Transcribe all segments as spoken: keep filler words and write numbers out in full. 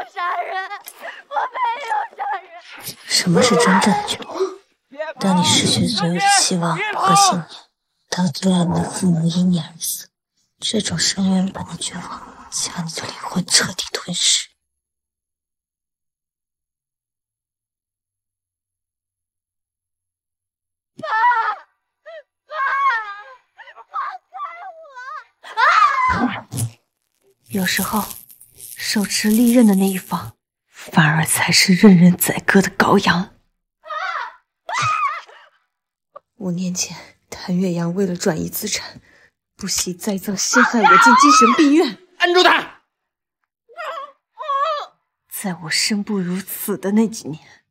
杀人，我没有杀人。 什么是真正的绝望？当你失去所有的希望和信念，当最爱你的父母因你而死，这种深渊般的绝望将你的灵魂彻底吞噬。 爸，爸，放开我！啊！ 有时候，手持利刃的那一方，反而才是任人宰割的羔羊。五年前，谭月阳为了转移资产，不惜栽赃陷害我进精神病院。 按住他！ 在我生不如死的那几年，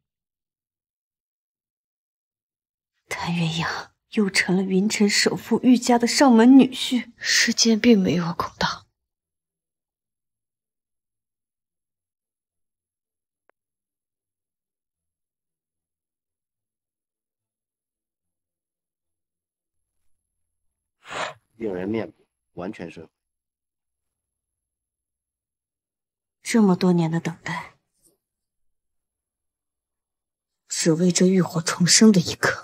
谭月阳又成了云城首富玉家的上门女婿。世间并没有公道。 猎人面部完全损毁。 这么多年的等待，只为这浴火重生的一刻。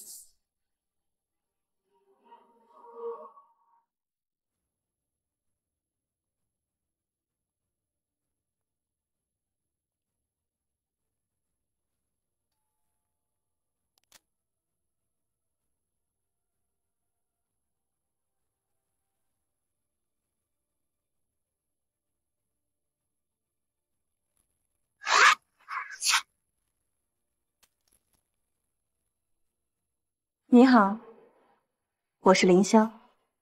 你好，我是凌霄。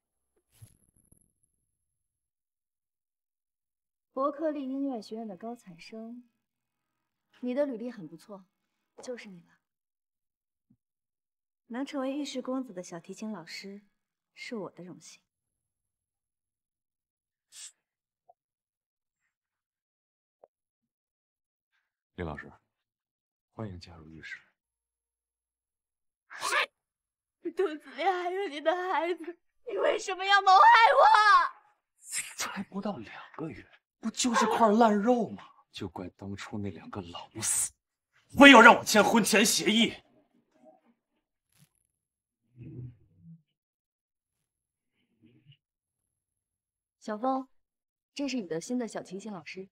伯克利音乐学院的高材生，你的履历很不错，就是你了。 能成为御史公子的小提琴老师，是我的荣幸。 林老师，欢迎加入御史。 肚子里还有你的孩子，你为什么要谋害我？ 才不到两个月，不就是块烂肉吗？就怪当初那两个老死，非要让我签婚前协议。 小峰，这是你的新的小提琴老师。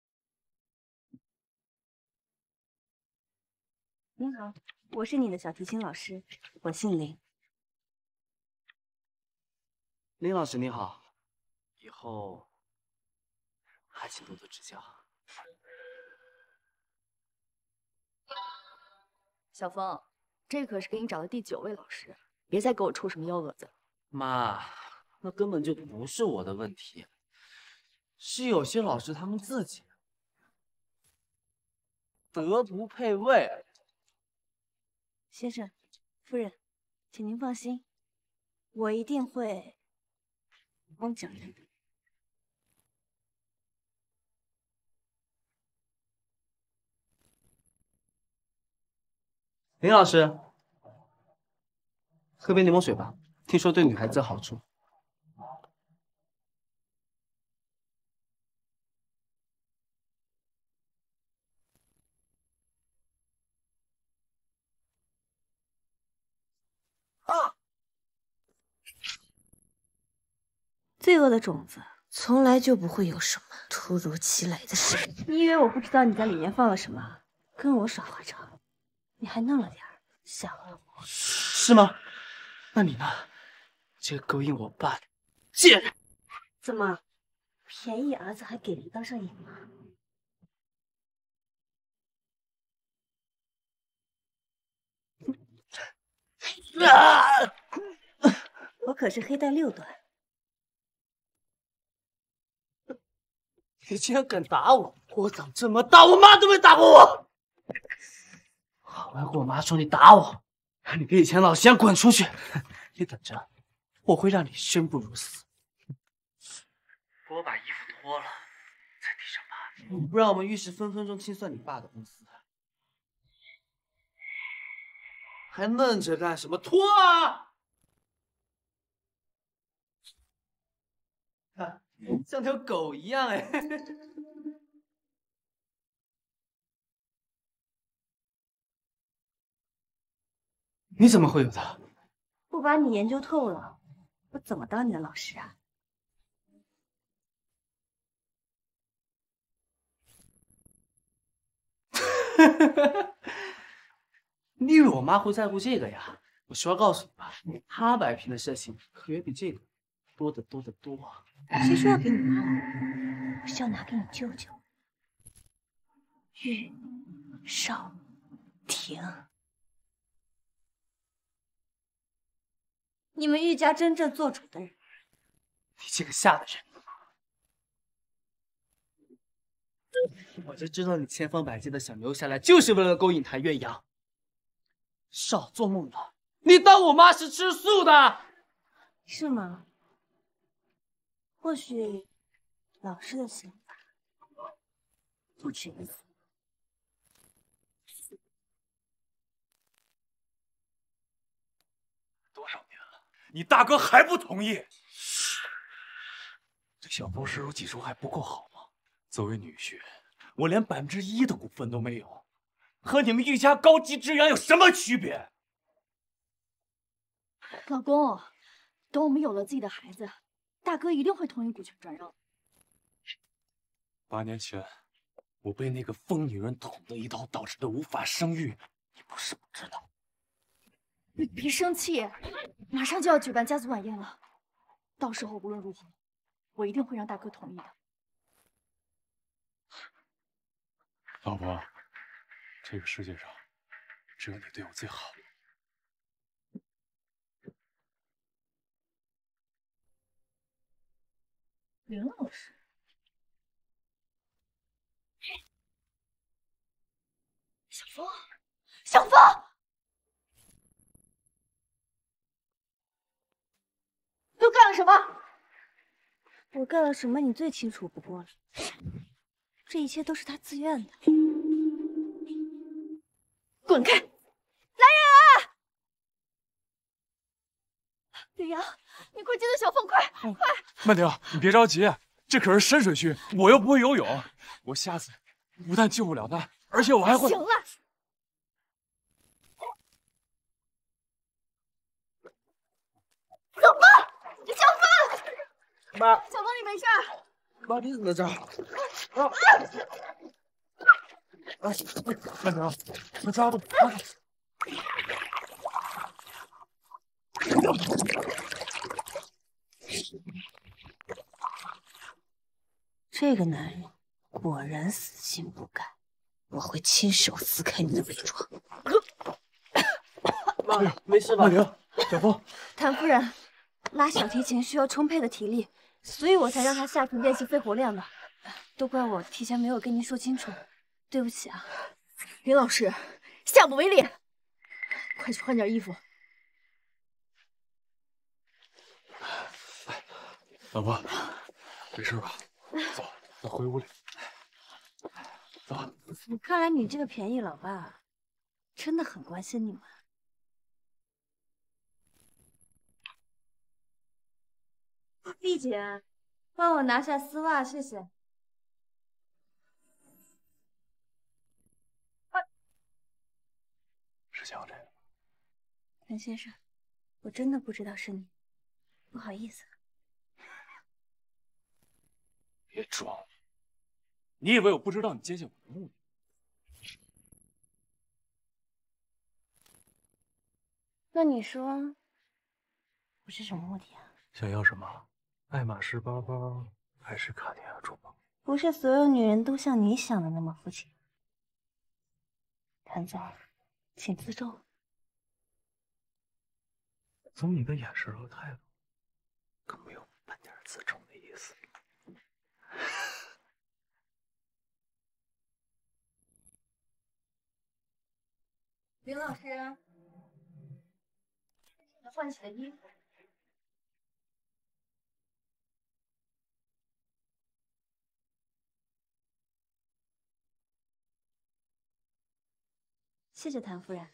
您好，我是你的小提琴老师，我姓林。 林老师你好，以后还请多多指教。 小峰，这可是给你找的第九位老师，别再给我出什么幺蛾子了。 妈，那根本就不是我的问题，是有些老师他们自己德不配位。 先生、夫人，请您放心，我一定会帮讲人的。 林老师，喝杯柠檬水吧，听说对女孩子有好处。 啊！罪恶的种子从来就不会有什么突如其来的事。你以为我不知道你在里面放了什么，跟我耍花招？你还嫩了点儿，小恶魔。 是吗？那你呢？这个勾引我爸的贱人！ 怎么，便宜儿子还给人当上瘾吗？ 啊！ 我可是黑带六段。 你竟然敢打我！我长这么大，我妈都没打过我。我要跟我妈说你打我，让你跟以前老师一样滚出去。你等着，我会让你生不如死。给我把衣服脱了，在地上爬，不然我们御史分分钟清算你爸的公司。还愣着干什么？脱啊！看，像条狗一样哎。 你怎么会有的？ 不把你研究透了，我怎么当你的老师啊？ 你以为我妈会在乎这个呀？我实话告诉你吧，她摆平的事情可远比这个多得多得多。 谁说要给你妈来？我是要拿给你舅舅玉少廷。你们玉家真正做主的人。 你这个下的人，我就知道你千方百计的想留下来，就是为了勾引谭月阳。少做梦了！你当我妈是吃素的？ 是吗？或许老师的想法不止一次。 多少年了，你大哥还不同意？这小风视如己出还不够好吗？作为女婿，我连百分之一的股份都没有，和你们玉家高级之源有什么区别？ 老公，等我们有了自己的孩子，大哥一定会同意股权转让。 八年前，我被那个疯女人捅了一刀，导致的无法生育，你不是不知道。 你别生气，马上就要举办家族晚宴了，到时候无论如何，我一定会让大哥同意的。 老婆，这个世界上只有你对我最好。 林老师，小风，小风， 都干了什么？我干了什么，你最清楚不过了。这一切都是他自愿的。滚开！来人啊！ 李阳，你快接住小凤，快快！ 曼婷，你别着急，这可是深水区，我又不会游泳，我下次不但救不了他，而且我还会…… 行了。小凤，小凤， 妈， 小凤，你没事？ 妈，你怎么在这儿？啊！ 曼婷，快抓住！ 这个男人果然死性不改，我会亲手撕开你的伪装。 妈，没事吧？ 曼婷，小风， 谭夫人，拉小提琴需要充沛的体力，所以我才让他下去练习肺活量的。都怪我提前没有跟您说清楚，对不起啊。 林老师，下不为例，快去换件衣服。 老婆，没事吧？走，咱回屋里。走。 看来你这个便宜老爸真的很关心你们。丽姐，帮我拿下丝袜，谢谢。 是想要这个？ 谭先生，我真的不知道是你，不好意思。 别装！你以为我不知道你接近我的目的？ 那你说我是什么目的啊？ 想要什么？爱马仕包包还是卡地亚珠宝？ 不是所有女人都像你想的那么肤浅。谭总，请自重。 从你的眼神和态度，可没有半点自重的意思。 林老师，换洗的衣服。谢谢谭夫人。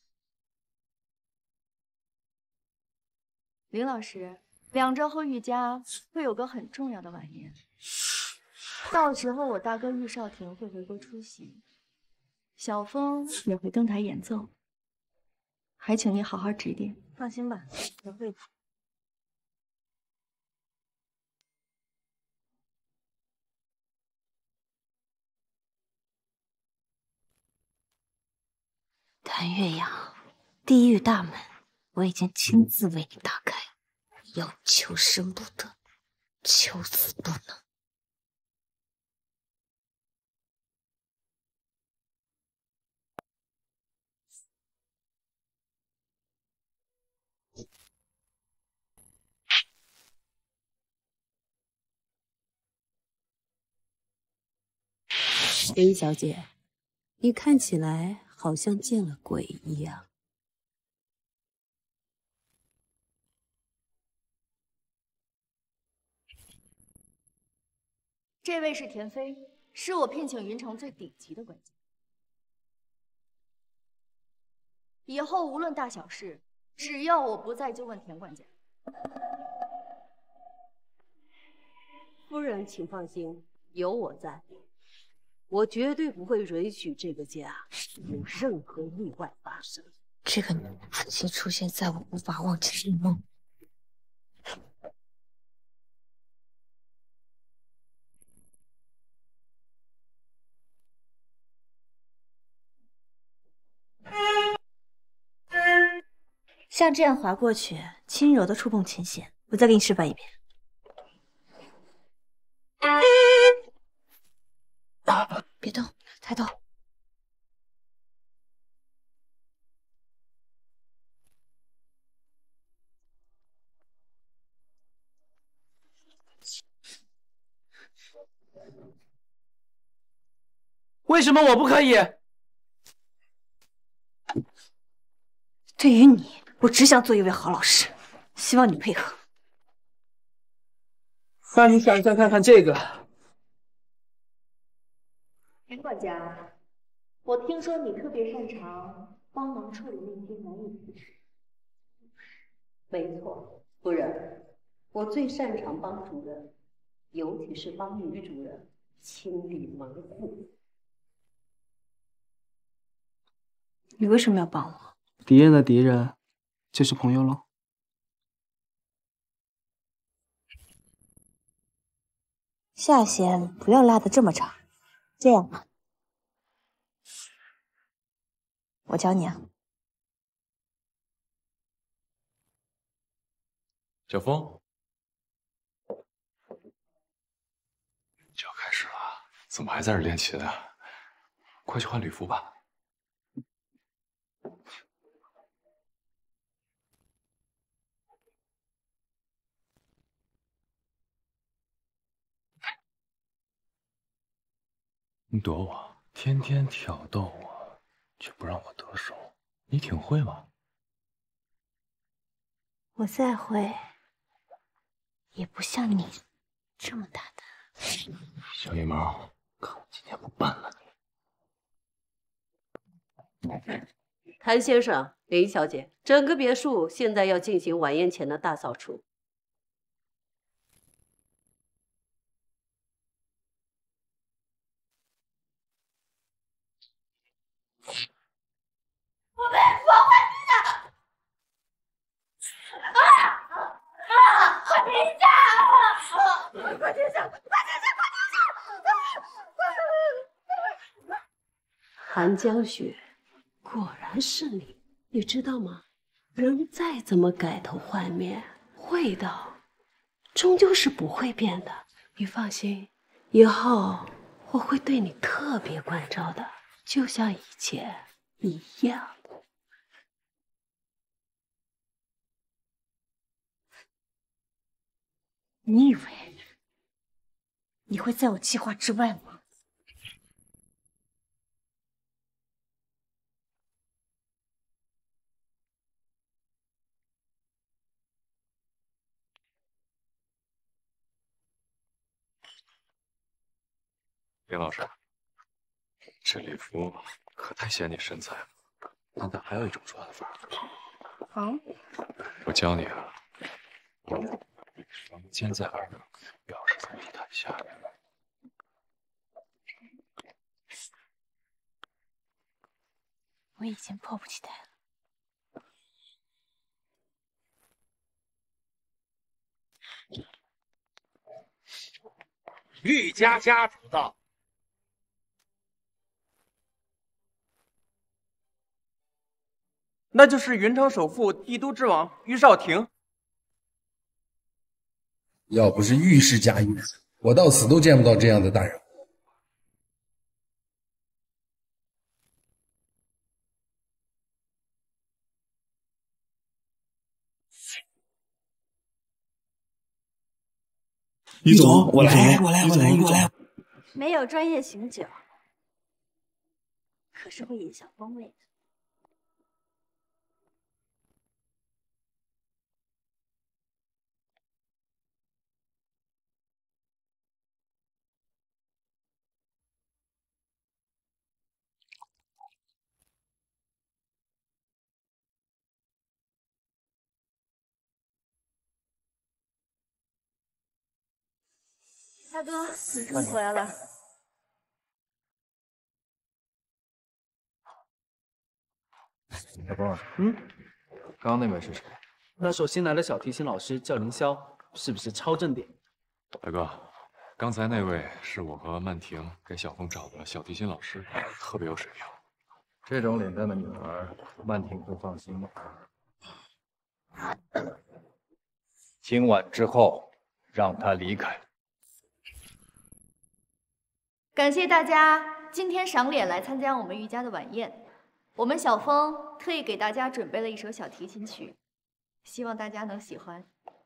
林老师，两周后玉家会有个很重要的晚宴，到时候我大哥玉少廷会回国出席，小风也会登台演奏。 还请你好好指点。 放心吧，我会的。谭月阳，地狱大门我已经亲自为你打开，要求生不得，求死不能。 林小姐，你看起来好像见了鬼一样。 这位是田飞，是我聘请云城最顶级的管家。以后无论大小事，只要我不在，就问田管家。 夫人，请放心，有我在，我绝对不会允许这个家有任何意外发生。 这个女人曾经出现在我无法忘记的梦。像这样划过去，轻柔的触碰琴弦。我再给你示范一遍。别动，抬头。 为什么我不可以？ 对于你，我只想做一位好老师，希望你配合。 那你想象看看这个。 田管家，我听说你特别擅长帮忙处理那些难以启齿。 没错，夫人，我最擅长帮主人，尤其是帮女主人清理门户。 你为什么要帮我？ 敌人的敌人就是朋友喽。 下线不要拉得这么长，这样吧，我教你啊。 小风，就要开始了，怎么还在这练琴啊？快去换礼服吧。你躲我，天天挑逗我，却不让我得手，你挺会吗？ 我再会，也不像你这么大胆。 小野猫，看我今天不办了你！ 谭先生、林小姐，整个别墅现在要进行晚宴前的大扫除。 我被破坏了！啊啊！快停下！快停下！快停下！快停下！ 韩江雪，果然是你，你知道吗？人再怎么改头换面，味道终究是不会变的。你放心，以后我会对你特别关照的，就像以前一样。 你以为你会在我计划之外吗？ 林老师，这礼服可太显你身材了。那咱还有一种穿法。 好， 我教你啊，双肩在耳，腰是从地毯下面。 我已经迫不及待了。 玉家家主到。 那就是云城首富、帝都之王于少廷。 要不是御史家玉，我到死都见不到这样的大人物。 于总，我来，我来，我来，我来。 没有专业醒酒，可是会影响风味的。大哥，你终于回来了。 小峰， 嗯， 刚刚那位是谁？ 那首新来的小提琴老师叫凌霄，是不是超正点？ 大哥，刚才那位是我和曼婷给小峰找的小提琴老师，特别有水平。 这种脸蛋的女孩，曼婷会放心吗？今晚之后，让她离开。 感谢大家今天赏脸来参加我们玉家的晚宴。我们小峰特意给大家准备了一首小提琴曲，希望大家能喜欢。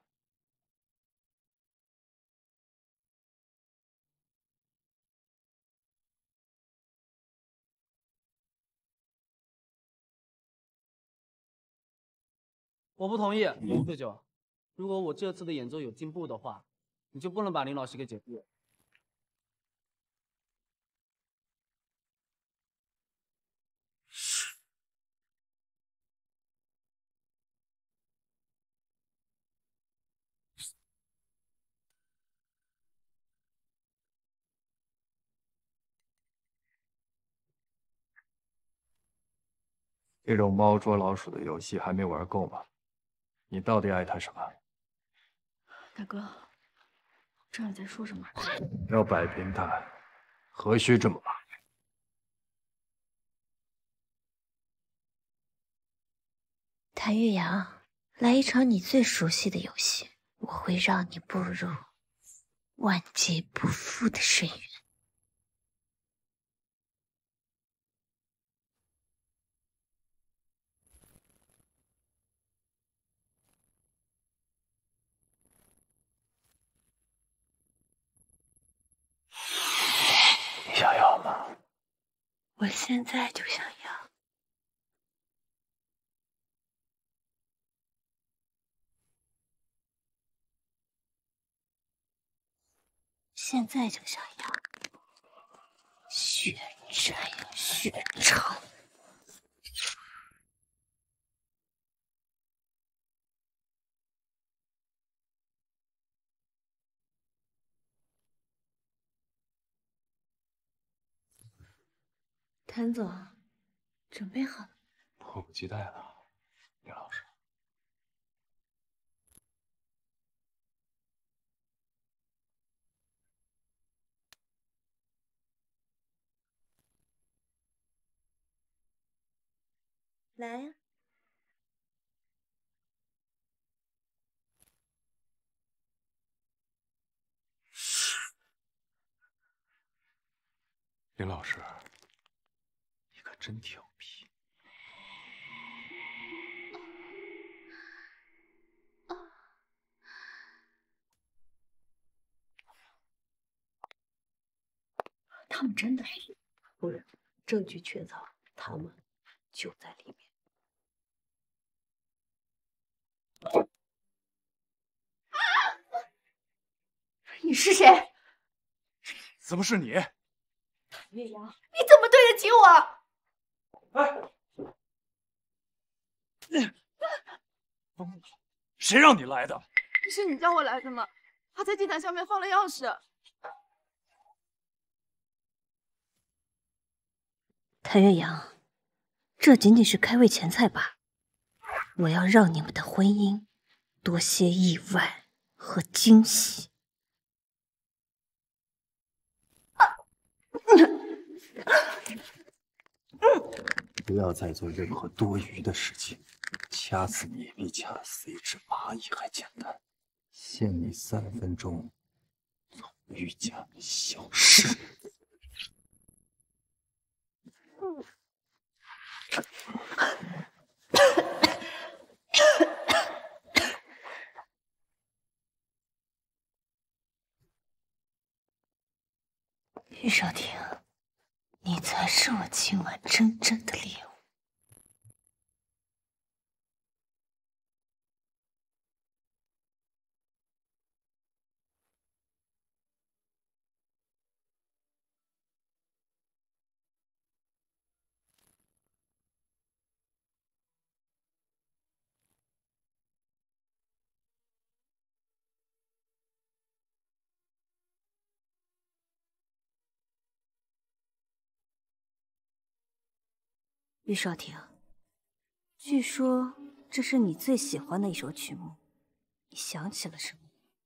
我不同意，四九。如果我这次的演奏有进步的话，你就不能把林老师给解雇了。 这种猫捉老鼠的游戏还没玩够吗？你到底爱他什么？ 大哥，不知道你在说什么。 要摆平他，何须这么忙？ 谭玉阳，来一场你最熟悉的游戏，我会让你步入万劫不复的深渊。 你想要吗？ 我现在就想要。现在就想要。血债血偿。谭总，准备好了？ 迫不及待了，林老师。 来呀！ 林老师，你可真调皮。 他们真的是， 夫人，证据确凿，他们就在里面。 你是谁？ 怎么是你？ 岳阳，你怎么对得起我？ 哎，疯了！谁让你来的？ 是你叫我来的吗？他在地毯下面放了钥匙。 谭岳阳，这仅仅是开胃前菜吧？我要让你们的婚姻多些意外和惊喜。 不要再做任何多余的事情，掐死你比掐死一只蚂蚁还简单。限你三分钟从玉家消失。 玉少廷，你才是我今晚真正的猎物。玉少廷，据说这是你最喜欢的一首曲目，你想起了什么？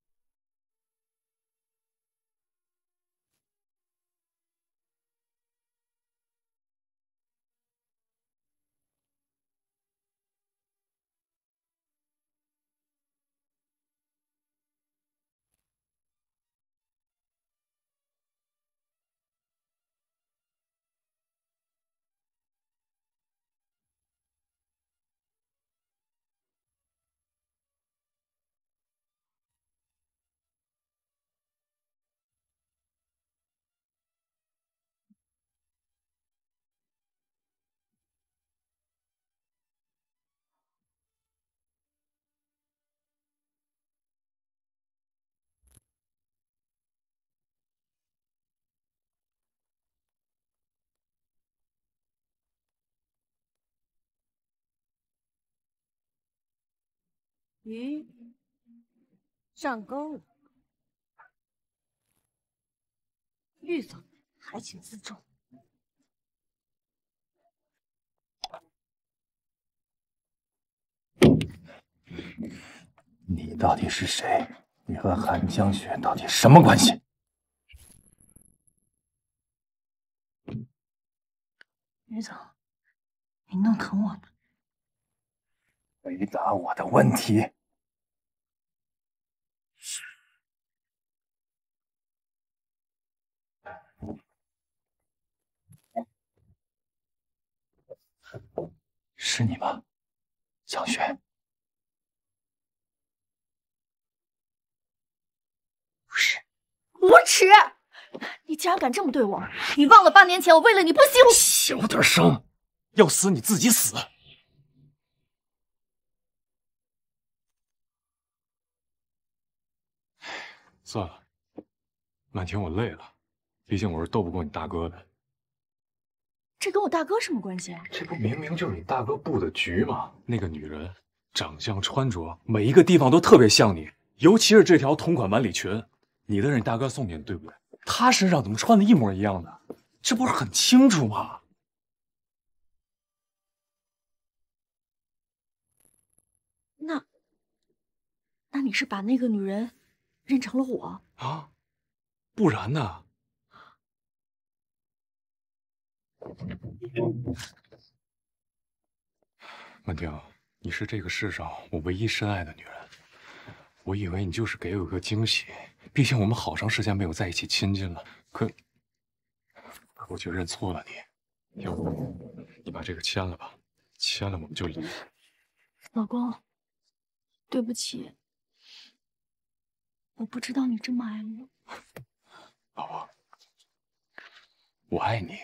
鱼上钩了，玉总，还请自重。 你到底是谁？你和韩江雪到底什么关系？ 于总，你弄疼我了。 回答我的问题。是你吗，江雪？ 不是。 无耻！你竟然敢这么对我！你忘了八年前我为了你不惜…… 小点声，要死你自己死。算了，满天，我累了，毕竟我是斗不过你大哥的。 这跟我大哥什么关系？ 这不明明就是你大哥布的局吗？那个女人长相、穿着，每一个地方都特别像你，尤其是这条同款晚礼裙，你的是你大哥送你的，对不对？他身上怎么穿的一模一样的？这不是很清楚吗？ 那，那你是把那个女人认成了我啊？不然呢？曼婷，你是这个世上我唯一深爱的女人。我以为你就是给我个惊喜，毕竟我们好长时间没有在一起亲近了。可，可我却认错了你。要不，你把这个签了吧，签了我们就离。 老公，对不起，我不知道你这么爱我。 老婆，我爱你。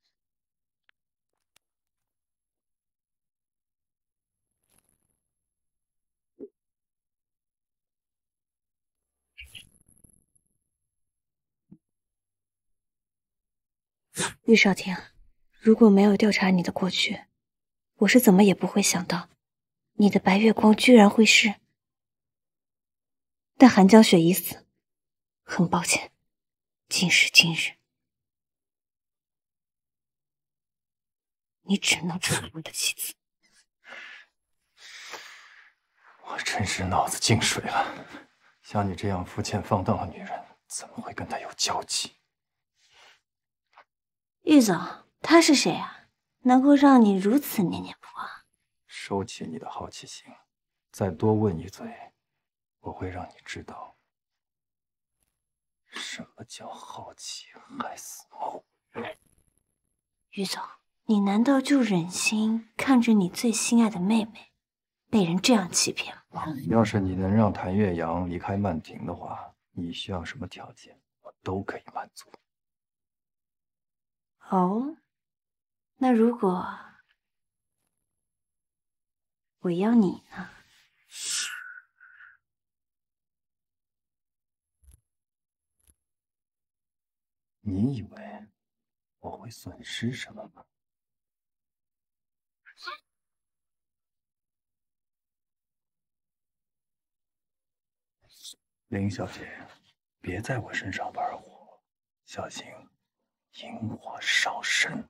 玉少廷，如果没有调查你的过去，我是怎么也不会想到，你的白月光居然会是……但韩江雪已死，很抱歉，今时今日，你只能成为我的妻子。 我真是脑子进水了，像你这样肤浅放荡的女人，怎么会跟他有交集？ 玉总，他是谁啊？ 能够让你如此念念不忘？ 收起你的好奇心，再多问一嘴，我会让你知道什么叫好奇害死猫。 于总，你难道就忍心看着你最心爱的妹妹被人这样欺骗吗？ 要是你能让谭月阳离开曼婷的话，你需要什么条件，我都可以满足。 哦，那如果我要你呢？ 你以为我会损失什么吗？林小姐，别在我身上玩火，小心引火烧身。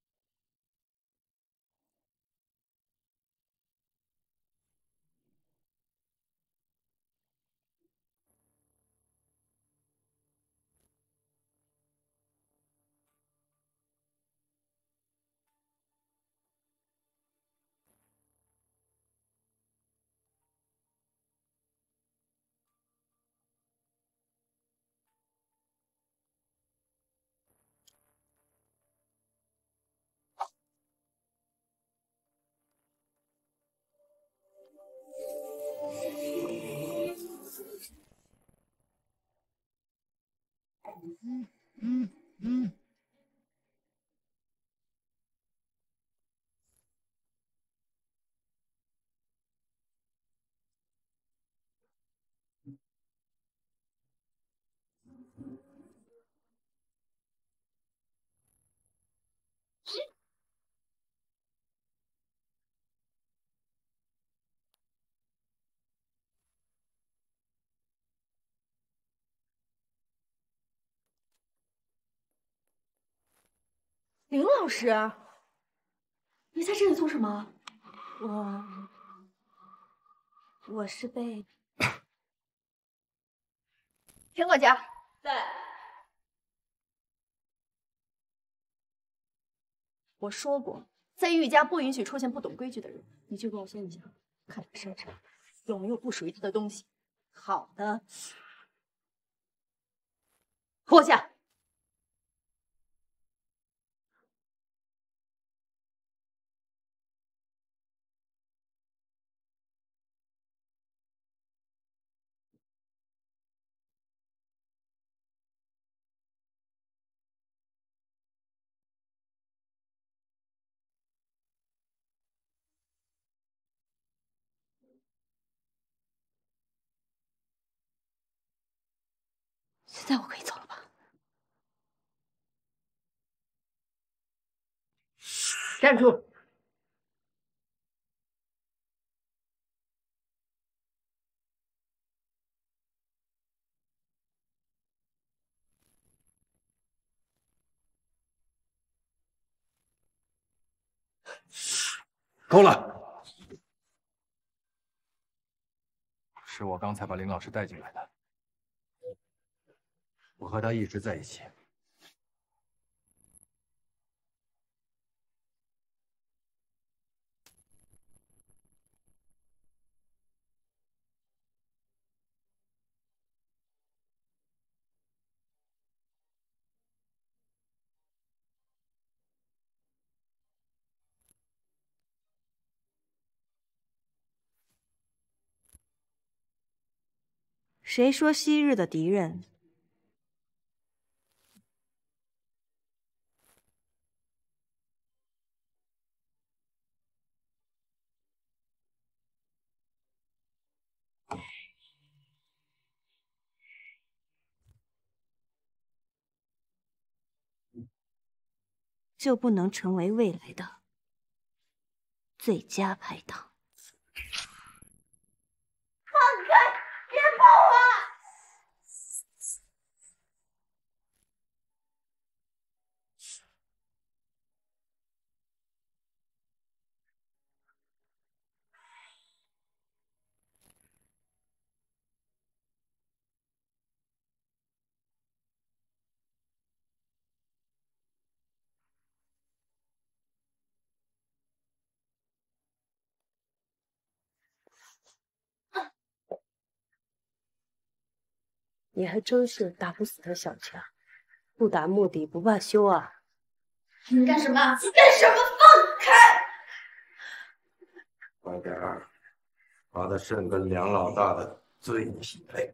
嗯嗯嗯。 林老师，你在这里做什么？ 我我是被田管家在。 我说过，在玉家不允许出现不懂规矩的人，你去跟我搜一下，看他身上有没有不属于他的东西。好的，脱下。 现在我可以走了吧？ 站住！ 够了，是我刚才把林老师带进来的，我和他一直在一起。 谁说昔日的敌人就不能成为未来的最佳拍档？ 放开！别碰我！ 你还真是打不死的小强，不达目的不罢休啊！ 你干什么？你干什么？放开！ 快点儿，把他肾跟梁老大的罪匹配。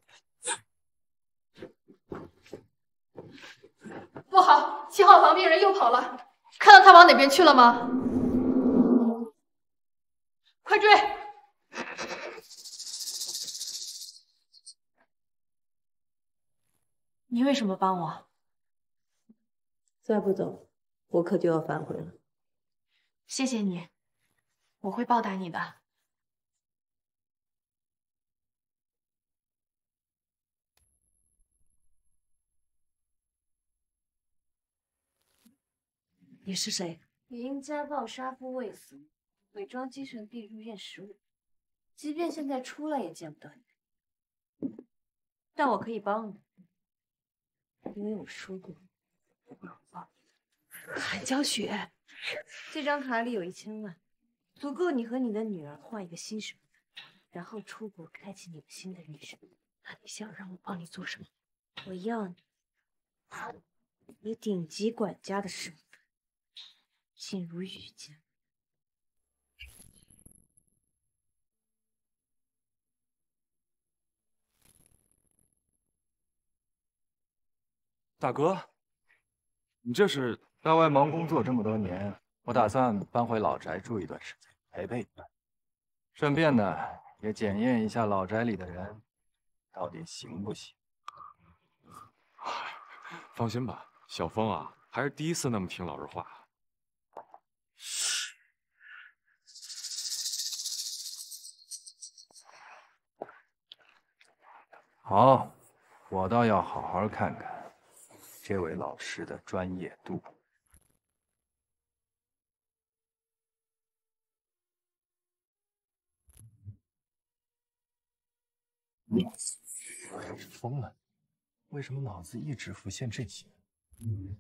不好，七号房病人又跑了，看到他往哪边去了吗？快追！ 你为什么帮我？ 再不走，我可就要反悔了。 谢谢你，我会报答你的。 你是谁？ 你因家暴杀夫未死，伪装精神病入院十五，即便现在出来也见不到你。但我可以帮你，因为我说过我不要帮。 韩江雪， 这张卡里有一千万，足够你和你的女儿换一个新身份，然后出国开启你们新的人生。 那你想让我帮你做什么？ 我要你以顶级管家的身份进入宇家。 大哥，你这是？在外忙工作这么多年，我打算搬回老宅住一段时间，陪陪你们，顺便呢也检验一下老宅里的人到底行不行。 放心吧，小峰啊，还是第一次那么听老人话。 好，我倒要好好看看这位老师的专业度。我是疯了，为什么脑子一直浮现这些？嗯，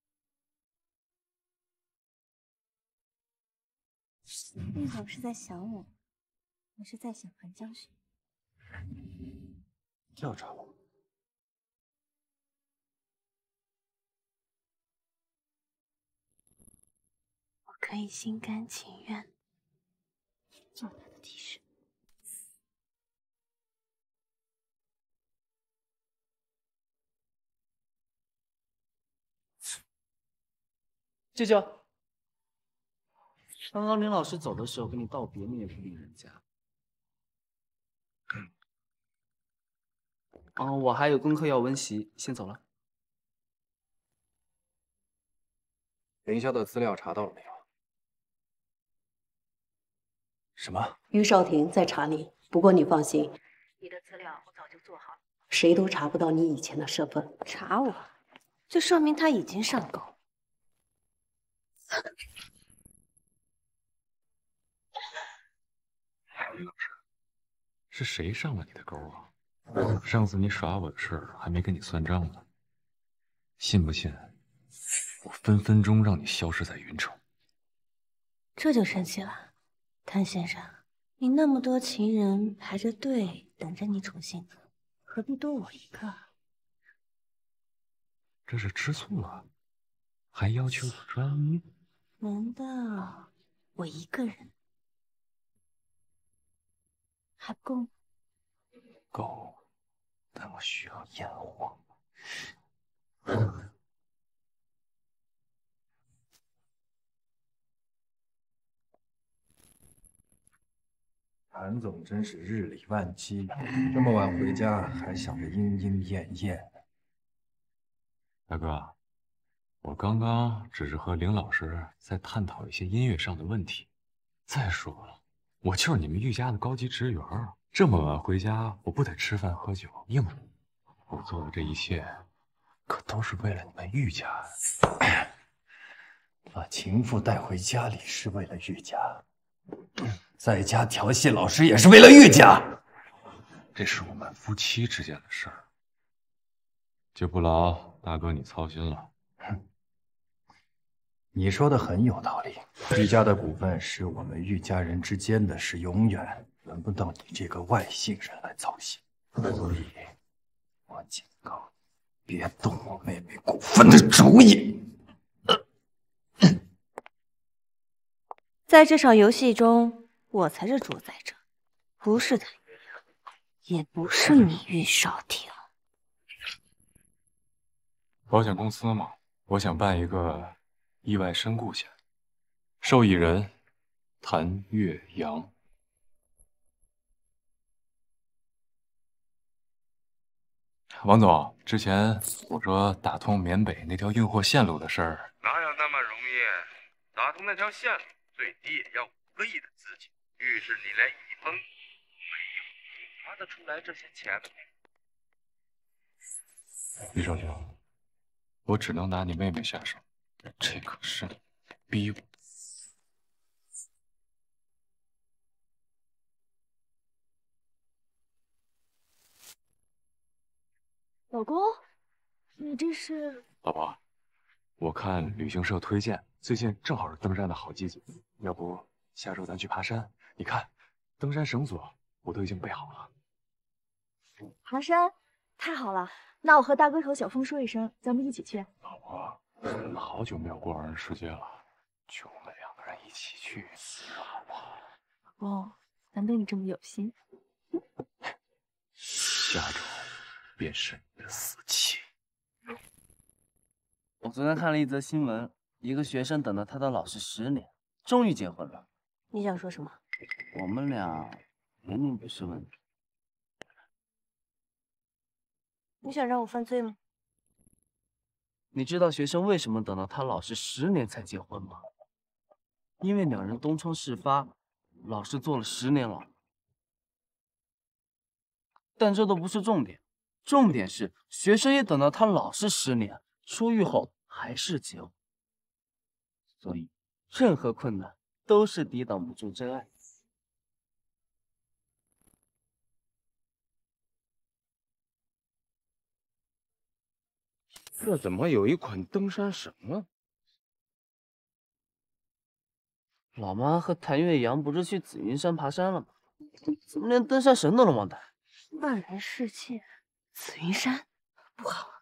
你总是在想我，我是在想韩江雪。 调查我？ 我可以心甘情愿做他的替身。 舅舅，刚刚林老师走的时候跟你道别，你也不理人家。哦，我还有功课要温习，先走了。 凌霄的资料查到了没有？什么？ 于少廷在查你，不过你放心，你的资料我早就做好了，谁都查不到你以前的身份。 查我，就说明他已经上钩。 林老师，是谁上了你的钩啊？上次你耍我的事儿还没跟你算账呢，信不信我分分钟让你消失在云城？ 这就生气了，谭先生，你那么多情人排着队等着你宠幸，何必多我一个？ 这是吃醋了，还要求我专一？ 难道我一个人还不够吗？ 够，但我需要烟火。韩总真是日理万机，这么晚回家还想着莺莺燕燕。 大哥，我刚刚只是和凌老师在探讨一些音乐上的问题。再说了，我就是你们玉家的高级职员，这么晚回家，我不得吃饭喝酒应付？我做的这一切，可都是为了你们玉家。 把情妇带回家里是为了玉家，在家调戏老师也是为了玉家。 这是我们夫妻之间的事儿，就不劳大哥你操心了。 你说的很有道理，玉家的股份是我们玉家人之间的事，永远轮不到你这个外姓人来操心。所以， 我警告你，别动我妹妹股份的主意。 在这场游戏中，我才是主宰者，不是谭玉莹，也不是你玉少廷。 保险公司嘛，我想办一个意外身故险，受益人谭岳阳。王总，之前我说打通缅北那条运货线路的事儿， 哪有那么容易？打通那条线路，最低也要五个亿的资金。于是你连一分没有，拿得出来这些钱吗？ 于少廷，我只能拿你妹妹下手，这可是你逼我。 老公，你这是？ 老婆，我看旅行社推荐，最近正好是登山的好季节，要不下周咱去爬山？你看，登山绳索我都已经备好了。 爬山，太好了！那我和大哥和小峰说一声，咱们一起去。 老婆，我们好久没有过二人世界了，就我们两个人一起去，好不好？ 老公，难得你这么有心。 下周便是你的死期。 我昨天看了一则新闻，一个学生等了他的老师十年，终于结婚了。 你想说什么？ 我们俩年龄不是问题。 你想让我犯罪吗？ 你知道学生为什么等到他老师十年才结婚吗？因为两人东窗事发，老师坐了十年牢。但这都不是重点，重点是学生也等到他老师十年，出狱后还是结婚。所以，任何困难都是抵挡不住真爱。 这怎么有一款登山绳啊？ 老妈和谭岳阳不是去紫云山爬山了吗？怎么连登山绳都能忘带？ 二人世界，紫云山，不好。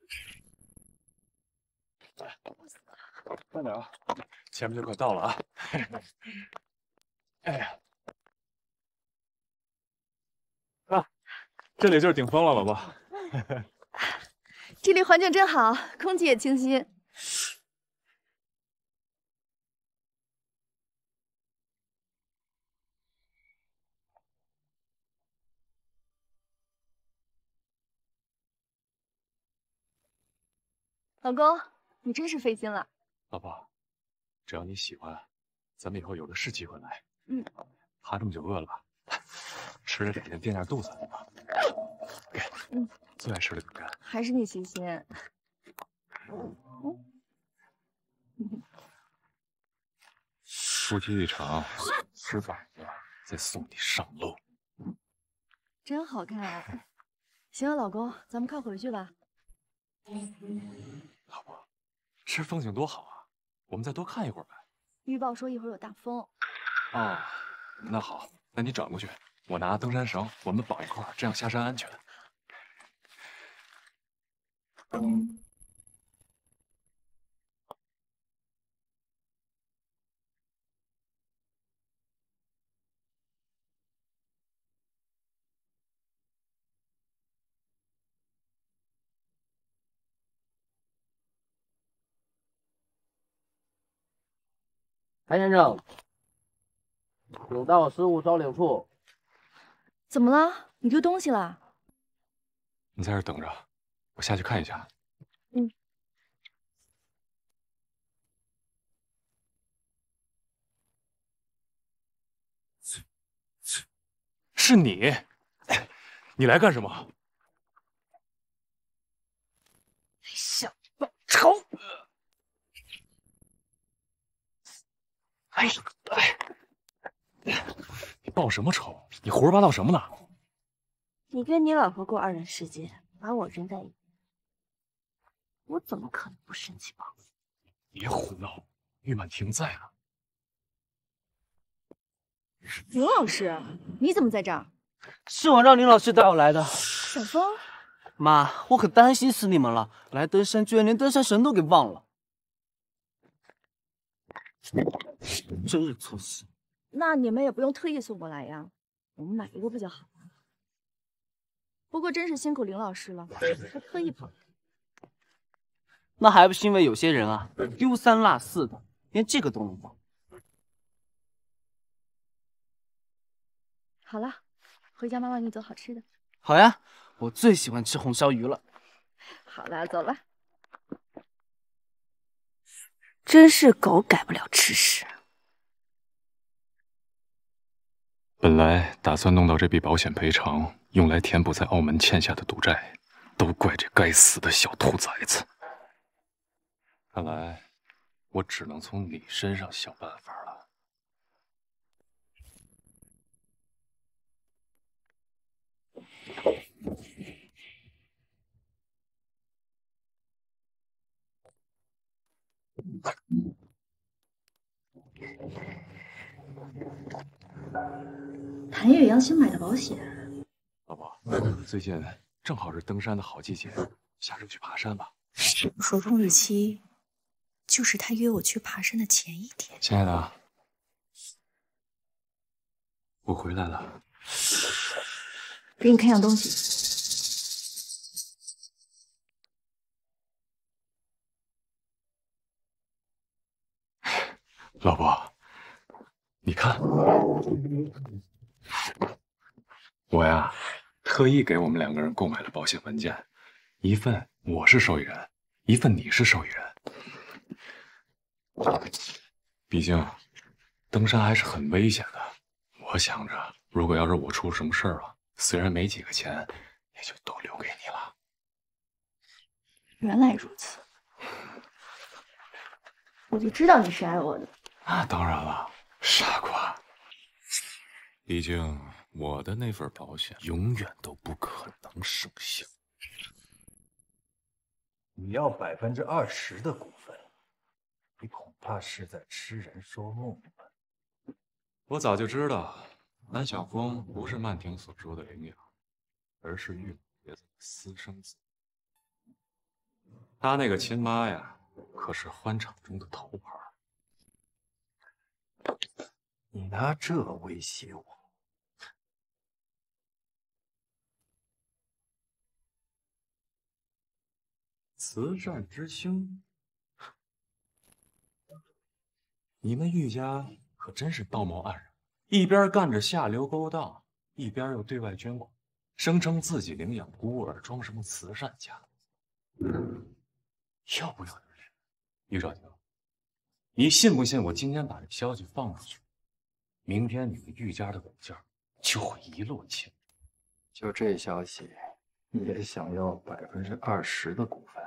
来，慢点啊，前面就快到了啊！哎呀，啊，这里就是顶峰了，老婆。 这里环境真好，空气也清新。老公，你真是费心了。 老婆，只要你喜欢，咱们以后有的是机会来。 嗯， 爬这么久饿了吧？吃着点垫点肚子。给， 嗯， 最爱吃的饼干。 还是你细心。 夫妻一场，吃饭了再送你上路。 真好看。行了，老公，咱们快回去吧。 老婆，这风景多好啊，我们再多看一会儿呗。 预报说一会儿有大风。 哦，那好，那你转过去，我拿登山绳，我们绑一块儿，这样下山安全。嗯。 谭先生，有道失物招领处。 怎么了？你丢东西了？ 你在这等着，我下去看一下。 嗯。 是你，你来干什么？ 想报仇！ 哎哎，你报什么仇？你胡说八道什么呢？ 你跟你老婆过二人世界，把我扔在一边，我怎么可能不生气报复？ 别胡闹，玉满庭在呢。 林老师，你怎么在这儿？ 是我让林老师带我来的。 小峰， 妈，我可担心死你们了，来登山居然连登山绳都给忘了，真是错失。 那你们也不用特意送过来呀，我们买一个不就好了？不过真是辛苦林老师了，还特意跑。 那还不是因为有些人啊，丢三落四的，连这个都能忘。 好了，回家妈妈给你做好吃的。 好呀，我最喜欢吃红烧鱼了。 好了，走了。 真是狗改不了吃屎。 本来打算弄到这笔保险赔偿，用来填补在澳门欠下的赌债，都怪这该死的小兔崽子。看来我只能从你身上想办法了。 谭岳阳新买的保险。 老婆，最近正好是登山的好季节，下周去爬山吧。 合同日期就是他约我去爬山的前一天。 亲爱的，我回来了。 给你看样东西。 老婆，你看，我呀，特意给我们两个人购买了保险文件，一份我是受益人，一份你是受益人。毕竟，登山还是很危险的。我想着，如果要是我出什么事儿了，虽然没几个钱，也就都留给你了。 原来如此，我就知道你是爱我的。 那当然了，傻瓜。毕竟我的那份保险永远都不可能生效。 你要百分之二十的股份，你恐怕是在痴人说梦了。 我早就知道，蓝晓峰不是曼婷所说的领养，而是玉爷子的私生子。他那个亲妈呀，可是欢场中的头牌。 你拿这威胁我？ 慈善之星，你们玉家可真是道貌岸然，一边干着下流勾当，一边又对外捐款，声称自己领养孤儿，装什么慈善家？要不要脸？于少廷，你信不信我今天把这消息放出去，明天你们玉家的股价就会一落千丈？ 就这消息，你也想要百分之二十的股份？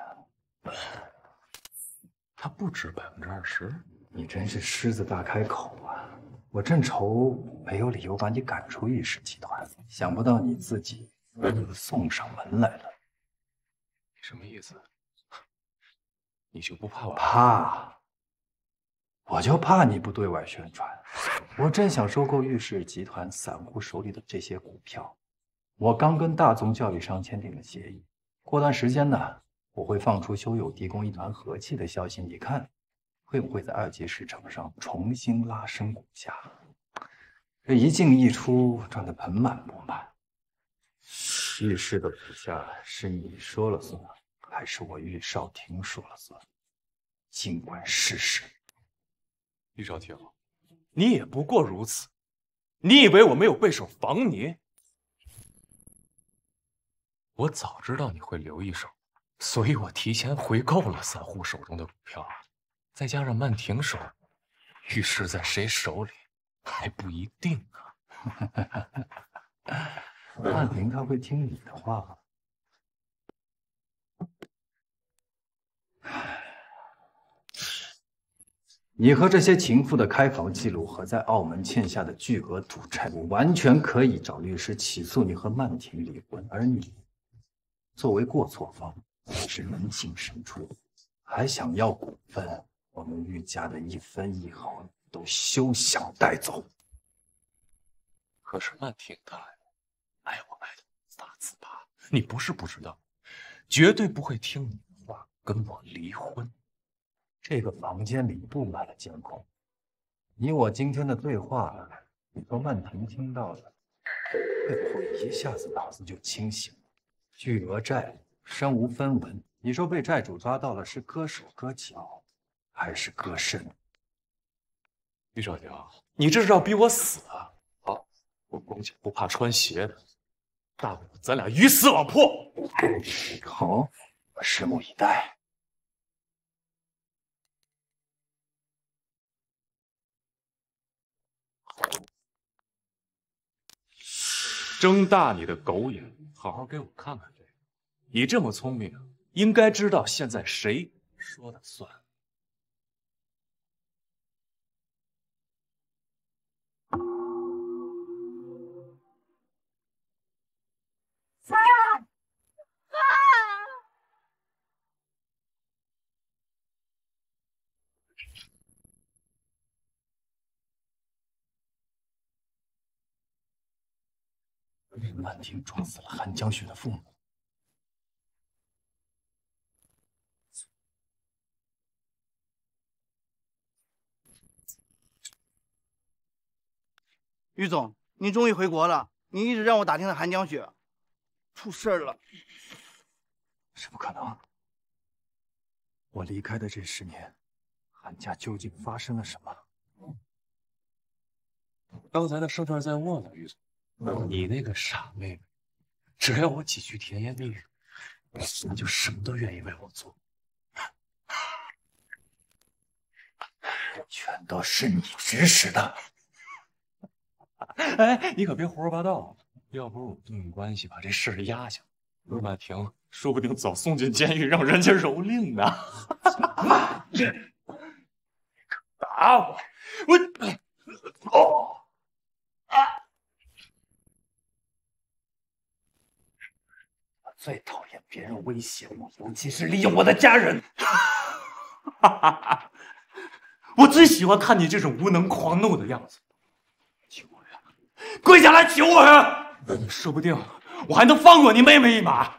它不止百分之二十。 你真是狮子大开口啊！我正愁没有理由把你赶出玉氏集团，想不到你自己送上门来了。 你什么意思？你就不怕我？ 怕？我就怕你不对外宣传。我正想收购玉氏集团散户手里的这些股票，我刚跟大宗教育商签订了协议，过段时间呢，我会放出修有地宫一团和气的消息，你看会不会在二级市场上重新拉升股价？这一进一出，赚得盆满钵满。玉氏的股价是你说了算，还是我玉少廷说了算？尽管试试。 玉少廷，你也不过如此。你以为我没有背手防你？我早知道你会留一手，所以我提前回购了散户手中的股票，再加上曼婷手，玉氏在谁手里还不一定啊。曼婷她会听你的话吗？你和这些情妇的开房记录和在澳门欠下的巨额赌债，我完全可以找律师起诉你和曼婷离婚，而你作为过错方是门净身出，还想要股份，我们玉家的一分一毫都休想带走。 可是曼婷她爱我爱的发自拔，你不是不知道， 绝对不会听你的话，跟我离婚。 这个房间里布满了监控，以我今天的对话，你和曼婷听到的，会不会一下子脑子就清醒了？巨额债，身无分文，你说被债主抓到了，是割手割脚，还是割肾？ 于少廷，你这是要逼我死啊！好，我光脚不怕穿鞋的，大不了咱俩鱼死网破。 好，我拭目以待。 睁大你的狗眼，好好给我看看这个。你这么聪明，应该知道现在谁说的算。 啊啊！ 曼婷撞死了韩江雪的父母。 于总，您终于回国了。您一直让我打听的韩江雪，出事儿了。 是不可能！我离开的这十年，韩家究竟发生了什么？ 刚才那胜券在握呢，于总。你那个傻妹妹，只要我几句甜言蜜语，你就什么都愿意为我做。 全都是你指使的。 哎，你可别胡说八道！要不是我动用关系把这事儿压下，曼婷说不定早送进监狱，让人家蹂躏呢。打我！我哦啊！ 我最讨厌别人威胁我，尤其是利用我的家人。 我最喜欢看你这种无能狂怒的样子。求我呀，跪下来求我呀！说不定我还能放过你妹妹一马。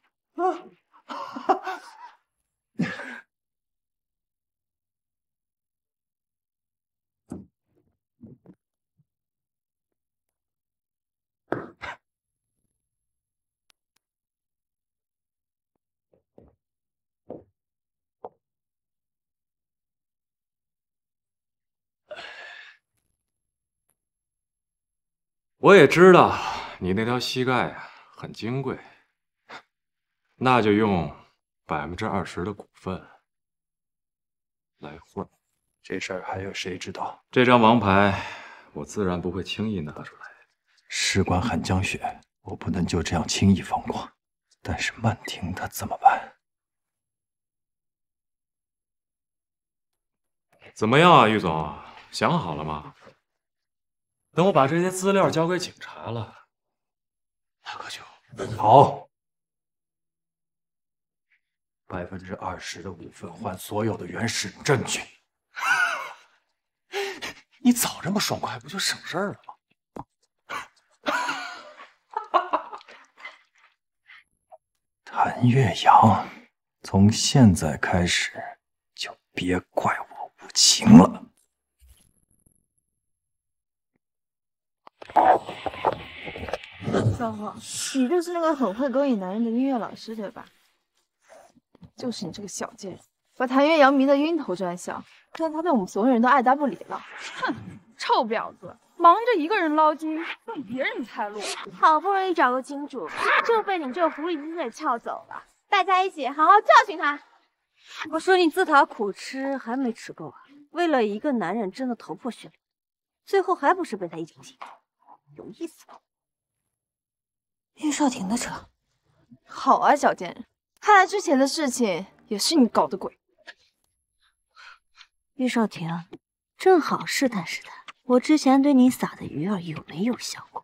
我也知道你那条膝盖啊很金贵，那就用百分之二十的股份来换。 这事儿还有谁知道？ 这张王牌我自然不会轻易拿出来。 事关韩江雪，我不能就这样轻易放过。但是曼婷她怎么办？ 怎么样啊，于总？想好了吗？等我把这些资料交给警察了，那可就好。百分之二十的股份换所有的原始证据。 你早这么爽快，不就省事儿了吗？ 谭岳阳，从现在开始就别怪我无情了。 小黄，你就是那个很会勾引男人的音乐老师对吧？就是你这个小贱人，把谭岳阳迷得晕头转向，让他对我们所有人都爱答不理了。 哼，臭婊子，忙着一个人捞金，用别人开路， 好不容易找个金主，就被你这个狐狸精给撬走了。大家一起好好教训他。 我说你自讨苦吃还没吃够啊！为了一个男人争得头破血流，最后还不是被他一顶替？有意思。 玉少廷的车，好啊，小贱人，看来之前的事情也是你搞的鬼。 玉少廷，正好试探试探我之前对你撒的鱼饵有没有效果。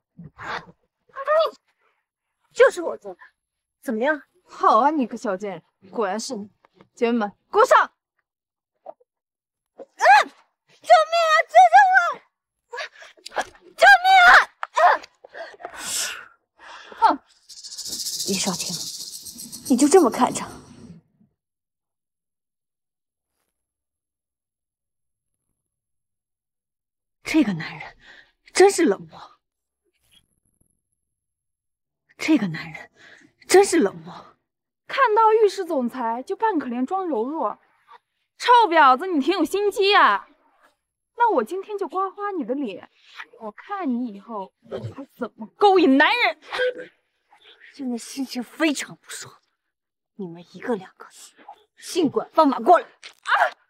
就是我做的，怎么样？ 好啊，你个小贱人，果然是你！姐妹们，给我上！ 啊！救命啊！救救我！救命啊！啊！ 玉少廷，你你就这么看着？这个男人真是冷漠，这个男人真是冷漠。 看到御史总裁就扮可怜装柔弱，臭婊子，你挺有心机啊！那我今天就刮花你的脸，我看你以后还怎么勾引男人！ 现在心情非常不爽，你们一个两个，尽管放马过来！啊！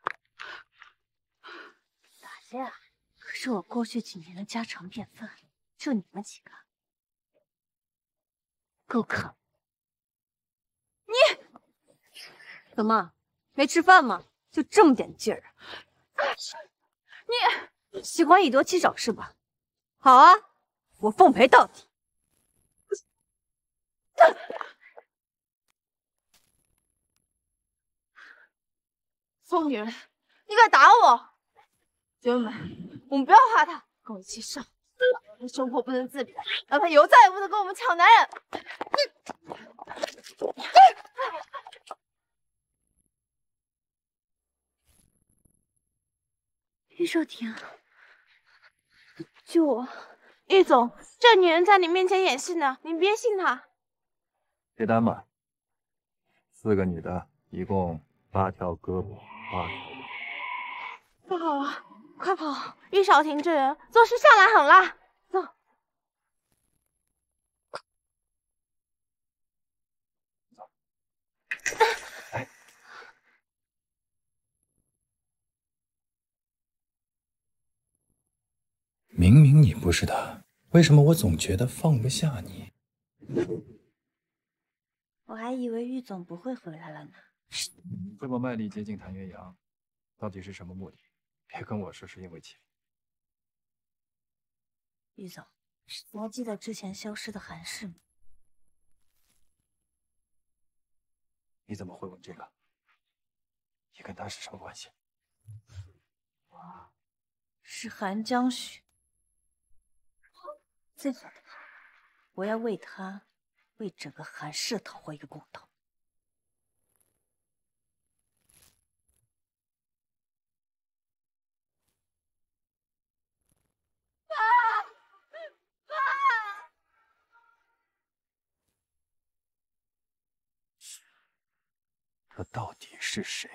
打架？可是我过去几年的家常便饭，就你们几个，够狠！你怎么没吃饭吗？就这么点劲儿？你喜欢以夺其少是吧？好啊，我奉陪到底。 疯女人，你敢打我！姐妹们，我们不要害他，跟我一起上。老娘的生活不能自理，让他以后再也不能跟我们抢男人。 玉少廷，救我！ 玉总，这女人在你面前演戏呢，你别信她。 接单吧，四个女的，一共八条胳膊，八条。 不好了，快跑！玉少廷这人做事向来狠辣。走。 明明你不是他，为什么我总觉得放不下你？ 我还以为玉总不会回来了呢。 这么卖力接近谭元阳，到底是什么目的？别跟我说是因为钱。 玉总，你还记得之前消失的韩氏吗？ 你怎么会问这个？你跟他是什么关系？ 我是韩江雪。最好的，我要为他，为整个韩氏讨回一个公道。 他到底是谁？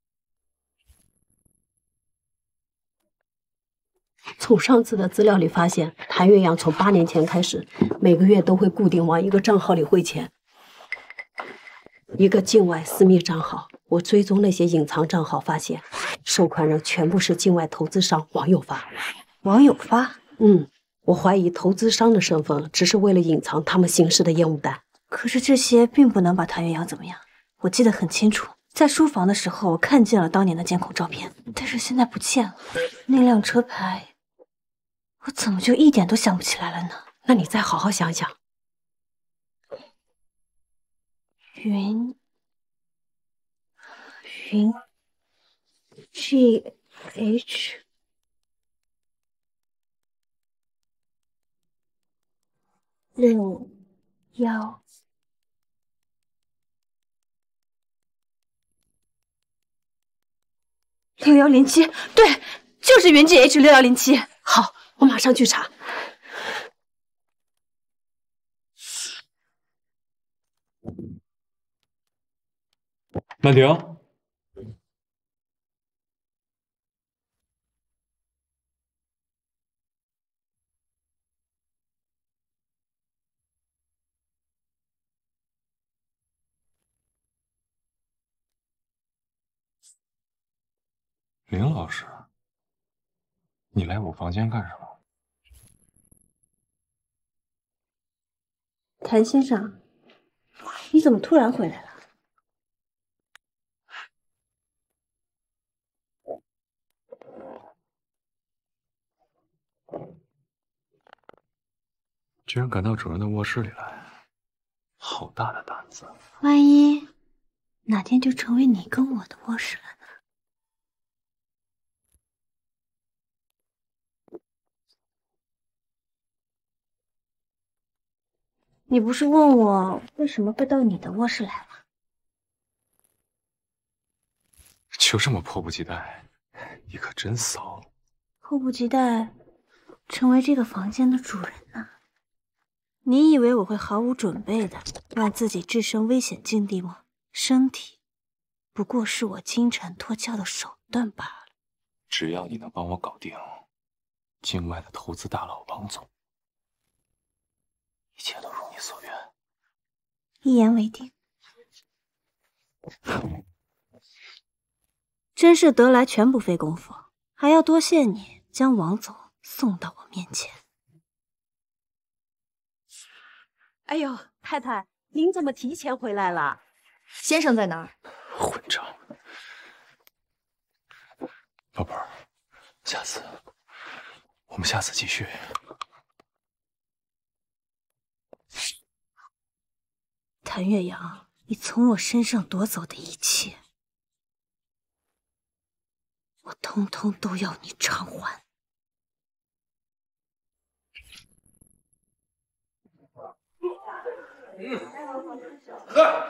从上次的资料里发现，谭月阳从八年前开始，每个月都会固定往一个账号里汇钱，一个境外私密账号。我追踪那些隐藏账号，发现收款人全部是境外投资商网友发。 网友发？ 嗯，我怀疑投资商的身份只是为了隐藏他们行事的烟雾弹。 可是这些并不能把谭月阳怎么样。我记得很清楚，在书房的时候，我看见了当年的监控照片，但是现在不见了。那辆车牌，我怎么就一点都想不起来了呢？ 那你再好好想想。 云，云 ，G H， 六幺。六幺零七，对，就是云 G H 六幺零七。 好，我马上去查。 曼婷，林老师，你来我房间干什么？ 谭先生，你怎么突然回来了？ 居然敢到主任的卧室里来，好大的胆子！ 万一哪天就成为你跟我的卧室了呢？你不是问我为什么会到你的卧室来吗？ 就这么迫不及待，你可真骚。 迫不及待成为这个房间的主人呢？你以为我会毫无准备的让自己置身危险境地吗？身体不过是我金蝉脱壳的手段罢了。 只要你能帮我搞定境外的投资大佬王总，一切都如你所愿。 一言为定。真是得来全不费工夫，还要多谢你将王总送到我面前。 哎呦，太太，您怎么提前回来了？ 先生在哪儿？ 混账！宝贝儿，下次我们下次继续。 谭月阳，你从我身上夺走的一切，我通通都要你偿还。 喝！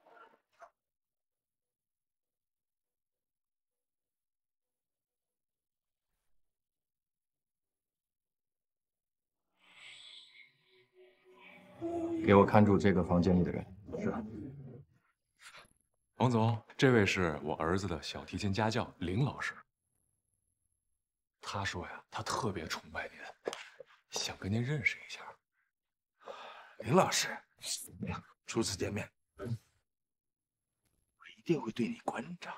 给我看住这个房间里的人。是。 王总，这位是我儿子的小提琴家教林老师。他说呀，他特别崇拜您，想跟您认识一下。 林老师，初次见面，我一定会对你关照。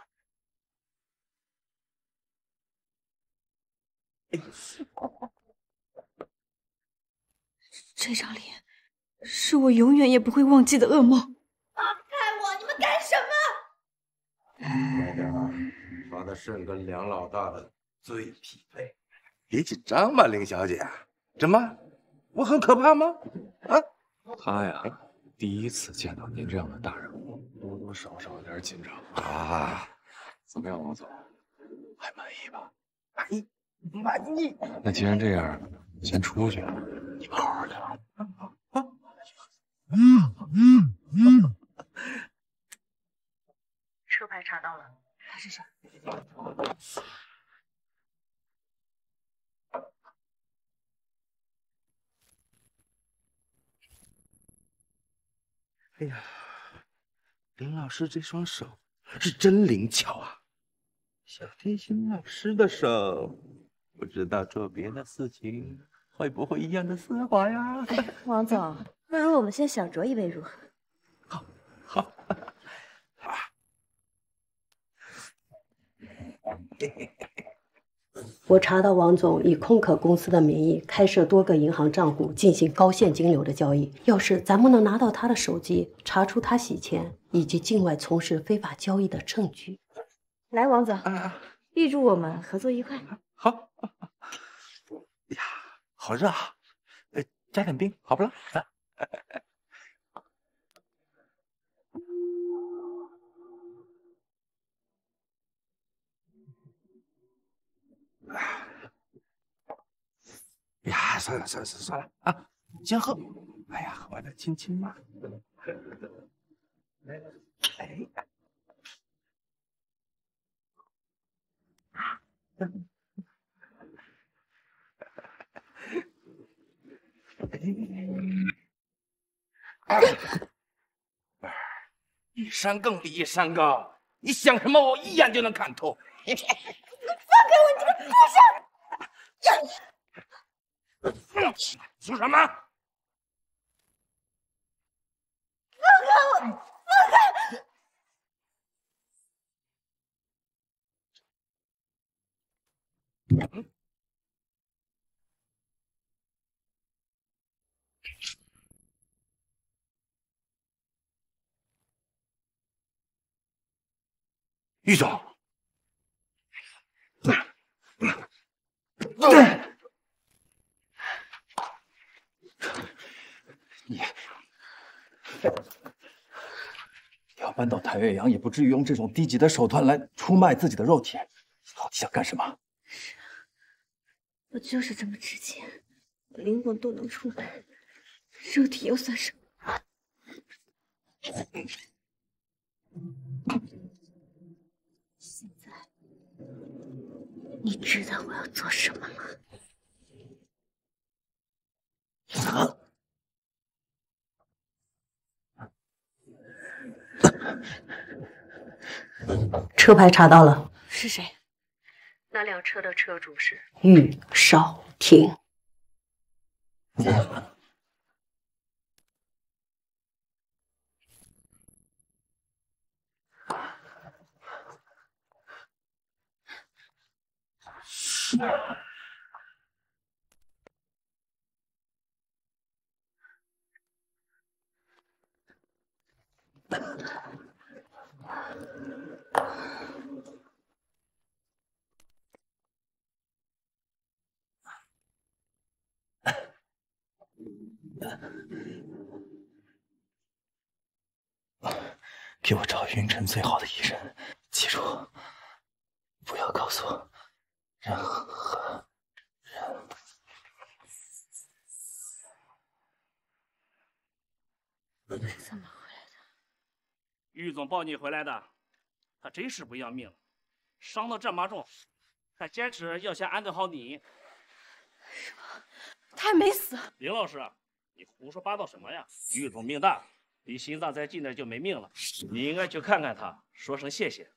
这张脸是我永远也不会忘记的噩梦。 放开我！你们干什么？ 快点儿，他的肾跟梁老大的最匹配。别紧张嘛，林小姐。怎么，我很可怕吗？啊？ 他呀，第一次见到您这样的大人物，多多少少有点紧张啊。 怎么样，王总，还满意吧？ 满意，满意。 那既然这样，先出去，你们好好聊。 嗯嗯嗯。 车牌查到了，他是谁？ 哎呀，林老师这双手是真灵巧啊！小提琴老师的手，不知道做别的事情会不会一样的丝滑呀？ 王总，不如我们先小酌一杯如何？ 好，好，好啊！ 我查到王总以空壳公司的名义开设多个银行账户，进行高现金流的交易。要是咱们能拿到他的手机，查出他洗钱以及境外从事非法交易的证据。 来，王总，预祝我们合作愉快。 好。呀，好热啊！呃，加点冰，好不啦？啊呀，算了算了算了啊，先喝。哎呀，喝的亲亲嘛。哎，一山更比一山高，你想什么我一眼就能看透。 你放开我，你这个畜生！ 说什么？ 放开我！放开！ 于总， 你要扳倒谭月阳，也不至于用这种低级的手段来出卖自己的肉体。到底想干什么？ 是啊，我就是这么直接，灵魂都能出卖，肉体又算什么？现在你知道我要做什么吗？ 车牌查到了， 是谁？ 那辆车的车主是玉少廷。 给我找云城最好的医生，记住，不要告诉任何人。 怎么回来的？ 玉总抱你回来的，他真是不要命了，伤得这么重，还坚持要先安顿好你。 什么？他还没死？ 林老师，你胡说八道什么呀？玉总命大。你心脏再近点就没命了，你应该去看看他，说声谢谢。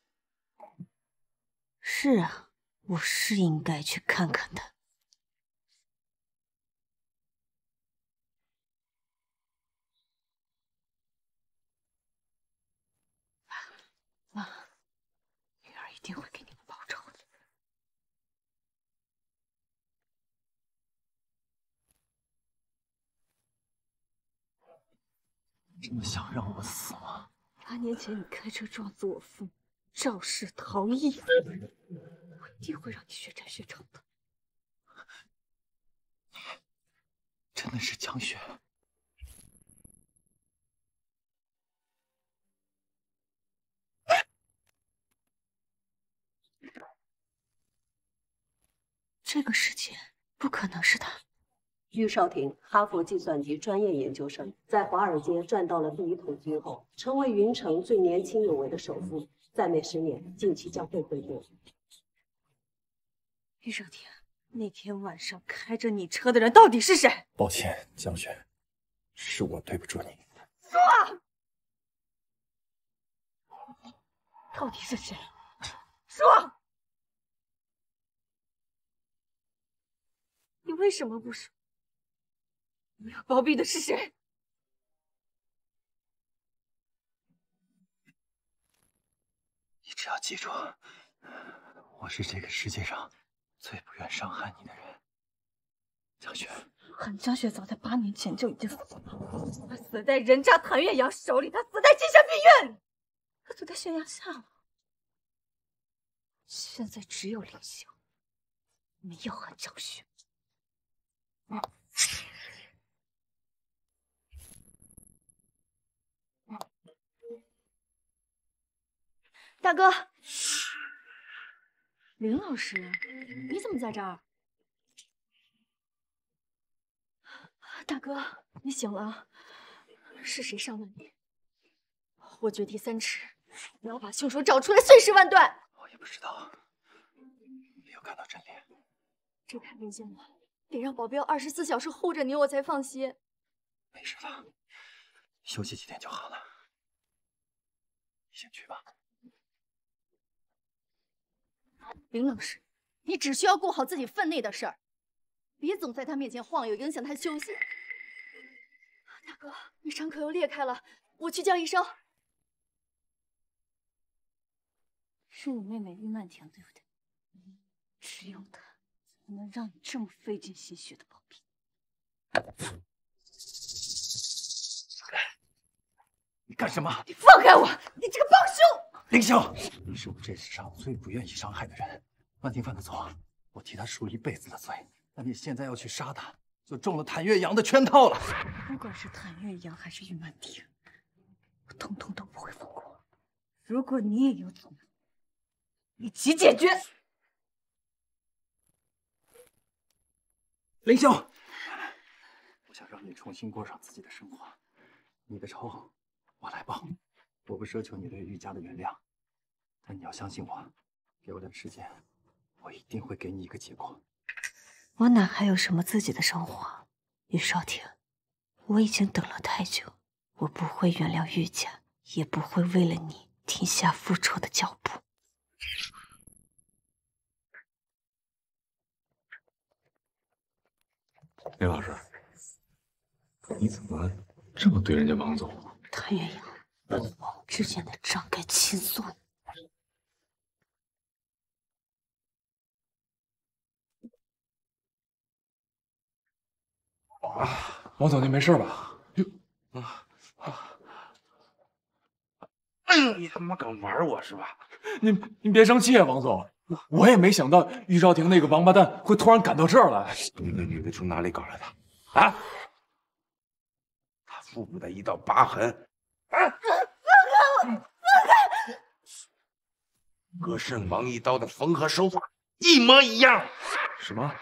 是啊，我是应该去看看他。妈，女儿一定会给你们报仇的。 真的想让我死吗？ 八年前你开车撞死我父母，肇事逃逸，我一定会让你血债血偿的。 真的是江雪？ 这个世界不可能是他。 玉少廷，哈佛计算机专业研究生，在华尔街赚到了第一桶金后，成为云城最年轻有为的首富。再没十年，近期将会回国。 玉少廷，那天晚上开着你车的人到底是谁？ 抱歉，江雪，是我对不住你。 说啊！到底是谁？说！你为什么不说？你要包庇的是谁？ 你只要记住，我是这个世界上最不愿伤害你的人，江雪。 韩江雪早在八年前就已经死了，他死在人渣谭月阳手里，他死在精神病院里，他死在悬崖下了。现在只有林秀，没有韩江雪。嗯大哥，林老师，你怎么在这儿？大哥，你醒了？是谁伤了你？我绝地三尺，你要把凶手找出来，碎尸万段。 我也不知道，没有看到真脸。 这太危险了，得让保镖二十四小时护着你，我才放心。 没事的，休息几天就好了。你先去吧。 林老师，你只需要顾好自己分内的事儿，别总在他面前晃悠，影响他休息。大哥，你伤口又裂开了，我去叫医生。 是你妹妹玉曼婷，对不对？只有她才能让你这么费尽心血的包庇。 你干什么？ 你放开我！你这个帮凶！ 林秀，你是我这世上最不愿意伤害的人。曼婷犯的错，我替她赎一辈子的罪。但你现在要去杀她，就中了谭月阳的圈套了。 不管是谭月阳还是玉曼婷，我通通都不会放过。如果你也有阻挠，一起解决。 林秀，我想让你重新过上自己的生活，你的仇我来报。我不奢求你对玉家的原谅，但你要相信我，给我点时间， 我一定会给你一个结果。 我哪还有什么自己的生活？于少廷，我已经等了太久，我不会原谅玉家，也不会为了你停下复仇的脚步。 林老师，你怎么这么对人家王总？ 谭元阳，我们之间的账该清算。 啊，王总，您没事吧？哟，啊啊！ 哎呦，你他妈敢玩我是吧？ 您您别生气啊，王总，我也没想到玉少廷那个王八蛋会突然赶到这儿来。 那个女的从哪里搞来的？啊？她腹部的一道疤痕，啊！ 放开我！放开！ 和圣王一刀的缝合手法一模一样。 什么？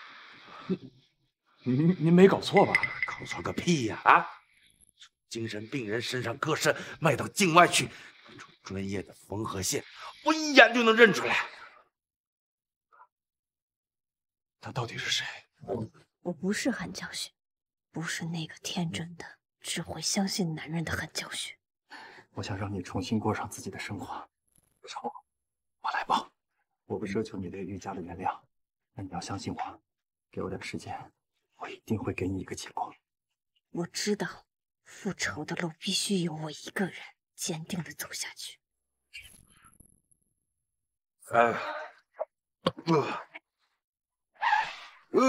您您没搞错吧？ 搞错个屁呀！啊！从精神病人身上割肾卖到境外去，那种专业的缝合线，我一眼就能认出来。 他到底是谁？ 我不是韩教学，不是那个天真的、只会相信男人的韩教学。 我想让你重新过上自己的生活，找我，我来吧。我不奢求你对玉家的原谅，但你要相信我，给我点时间，我一定会给你一个结果。 我知道，复仇的路必须由我一个人坚定的走下去。 哎，呃。呃，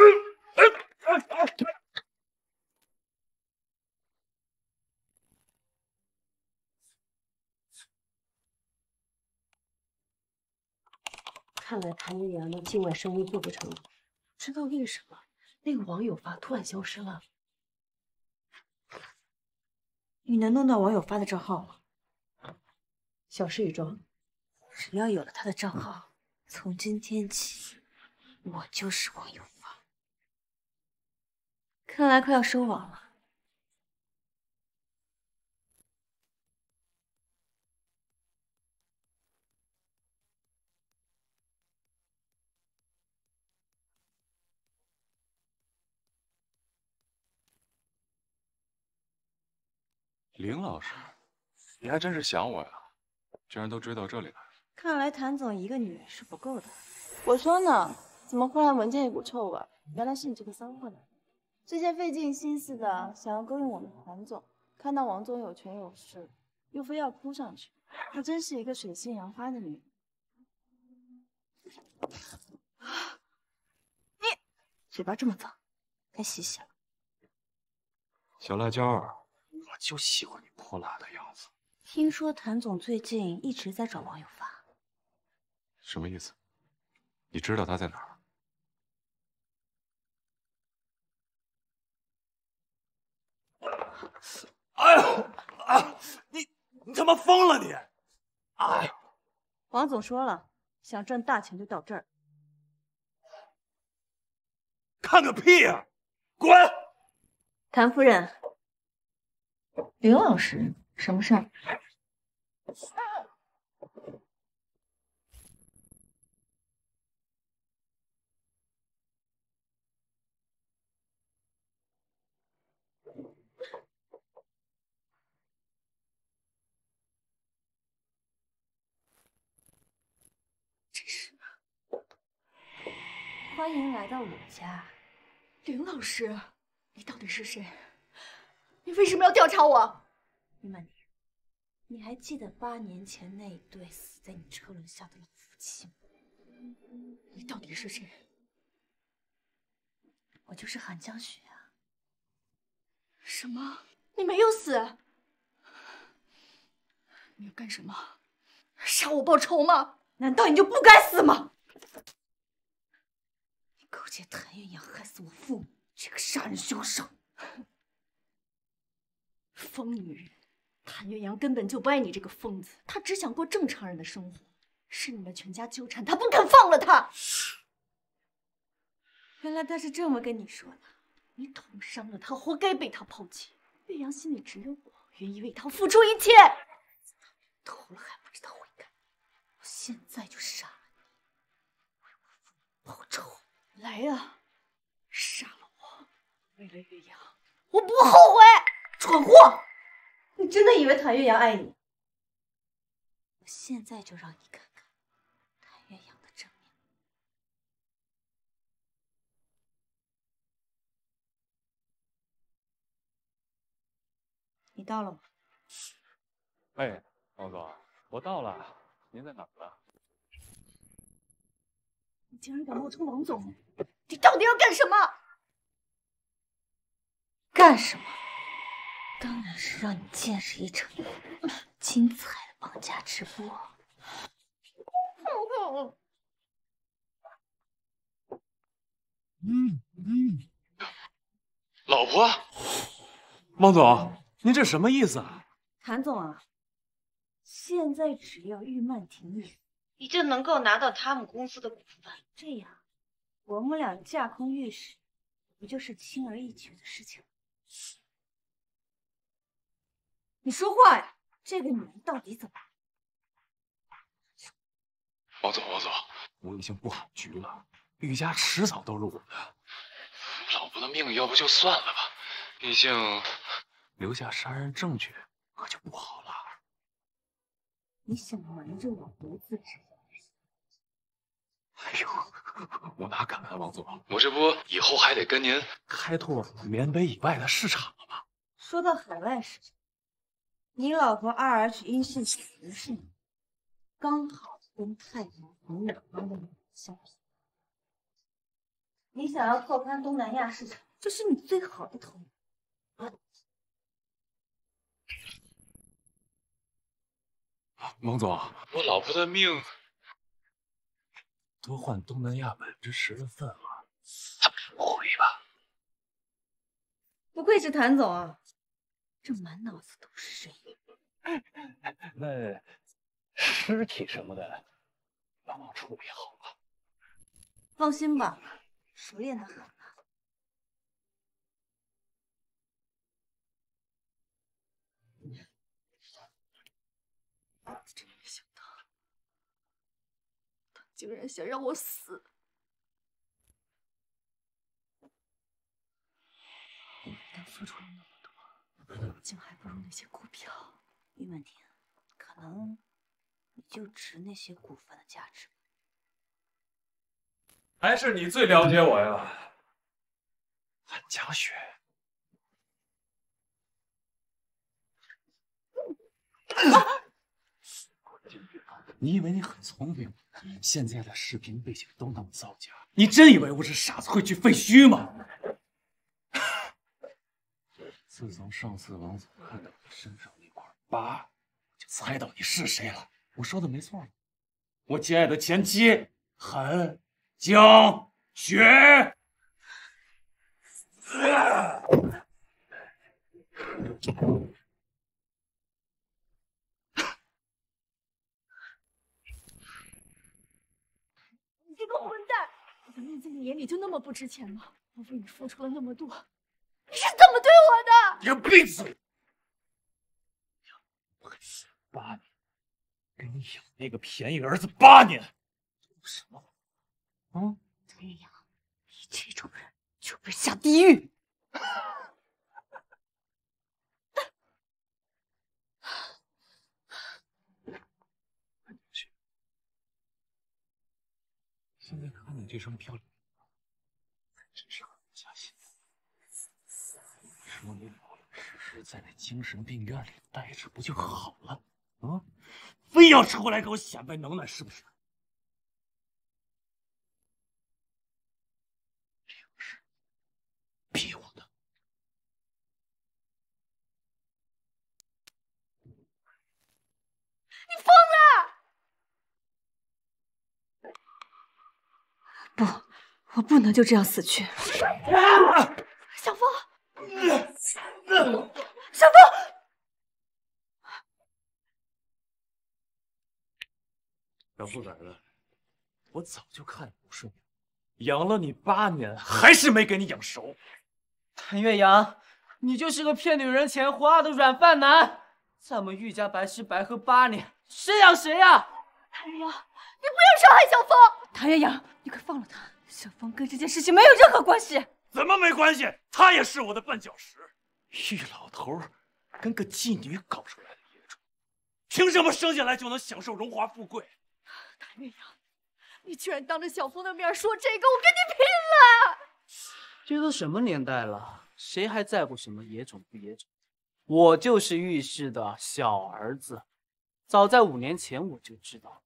看来谭元阳的境外生意做不成了，不知道为什么那个网友发突然消失了。 你能弄到网友发的账号吗？ 小事一桩， 只要有了他的账号，从今天起。我就是网友发，看来快要收网了。 林老师，你还真是想我呀，居然都追到这里来了。 看来谭总一个女人是不够的。 我说呢。怎么忽然闻见一股臭味？原来是你这个骚货呢！之前费尽心思的想要勾引我们谭总，看到王总有权有势，又非要扑上去，她真是一个水性杨花的女人。 你嘴巴这么脏，该洗洗了。 小辣椒儿，我就喜欢你泼辣的样子。 听说谭总最近一直在找网友发， 什么意思？你知道他在哪儿？ 哎呦啊！你你他妈疯了你！哎呦！ 王总说了，想赚大钱就到这儿。 看个屁呀！滚！ 谭夫人， 林老师，什么事儿？ 欢迎来到我家， 林老师，你到底是谁？你为什么要调查我？ 于曼妮，你还记得八年前那一对死在你车轮下的老夫妻吗？ 你到底是谁？ 我就是韩江雪啊。 什么？你没有死？你要干什么？杀我报仇吗？ 难道你就不该死吗？你勾结谭元阳害死我父母，这个杀人凶手！ 疯女人！谭元阳根本就不爱你这个疯子，他只想过正常人的生活。是你们全家纠缠他，不肯放了他。 原来他是这么跟你说的。 你捅伤了他，活该被他抛弃。岳阳心里只有我，愿意为他付出一切。 偷了还不知道悔改，我现在就杀了你！我好臭！ 来呀， 杀了我！为了岳阳， 我不后悔。 蠢货！你真的以为谭岳阳爱你？我现在就让你看看谭岳阳的真面目。你到了吗？ 哎，王总，我到了，您在哪儿呢？ 你竟然敢冒充王总！ 你到底要干什么？ 干什么？当然是让你见识一场精彩的绑架直播。 嗯嗯，老婆，王总，您这什么意思啊？ 谭总啊，现在只要玉曼婷一死，你就能够拿到他们公司的股份，这样我们俩架空玉石，不就是轻而易举的事情？你说话呀！这个女人到底怎么了？ 王总，王总，我已经布好局了，玉家迟早都是我的。老婆的命要不就算了吧，毕竟留下杀人证据可就不好了。 你想瞒着我独自执行？ 哎呦，我哪敢啊，王总，我这不以后还得跟您开拓缅北以外的市场了吗？ 说到海外市场，你老婆 R H 阴性死的是你，刚好跟泰国和远方的人相匹。你想要拓宽东南亚市场，这是你最好的头脑。 王总，我老婆的命多换东南亚百分之十的份额，他不会吧？ 不愧是谭总啊，这满脑子都是生意。 那尸体什么的，帮忙处理好了。 放心吧，熟练的很。 真没想到，他竟然想让我死！ 我为他付出了那么多，竟还不如那些股票。玉曼婷，可能你就值那些股份的价值。 还是你最了解我呀，韩佳雪。你以为你很聪明？现在的视频背景都那么造假，你真以为我是傻子会去废墟吗？自从上次王总看到你身上那块疤，我就猜到你是谁了。我说的没错，我亲爱的前妻韩江雪。 你这个混蛋！我的命在你眼里就那么不值钱吗？我为你付出了那么多，你是怎么对我的？ 你个闭嘴！我八年，给你养那个便宜儿子八年，图什么？啊？ 谭岳阳，你这种人就该下地狱！ 现在看你这双漂亮，真是狠不下心。说你老老实实在那精神病院里待着不就好了？啊，非要出来给我显摆能耐是不是？这种事逼我的。 你疯了！ 不，我不能就这样死去。 小风，小风， 小不崽的，我早就看你不顺眼，养了你八年，还是没给你养熟。 谭岳阳，你就是个骗女人钱花的软饭男，在我们玉家白吃白喝八年，谁养谁呀？ 谭岳阳，你不要伤害小风！ 谭岳阳，你快放了他！ 小峰跟这件事情没有任何关系。 怎么没关系？他也是我的绊脚石。 玉老头跟个妓女搞出来的野种， 凭什么生下来就能享受荣华富贵？ 谭月阳，你居然当着小峰的面说这个，我跟你拼了！ 这都什么年代了，谁还在乎什么野种不野种？我就是玉氏的小儿子，早在五年前我就知道。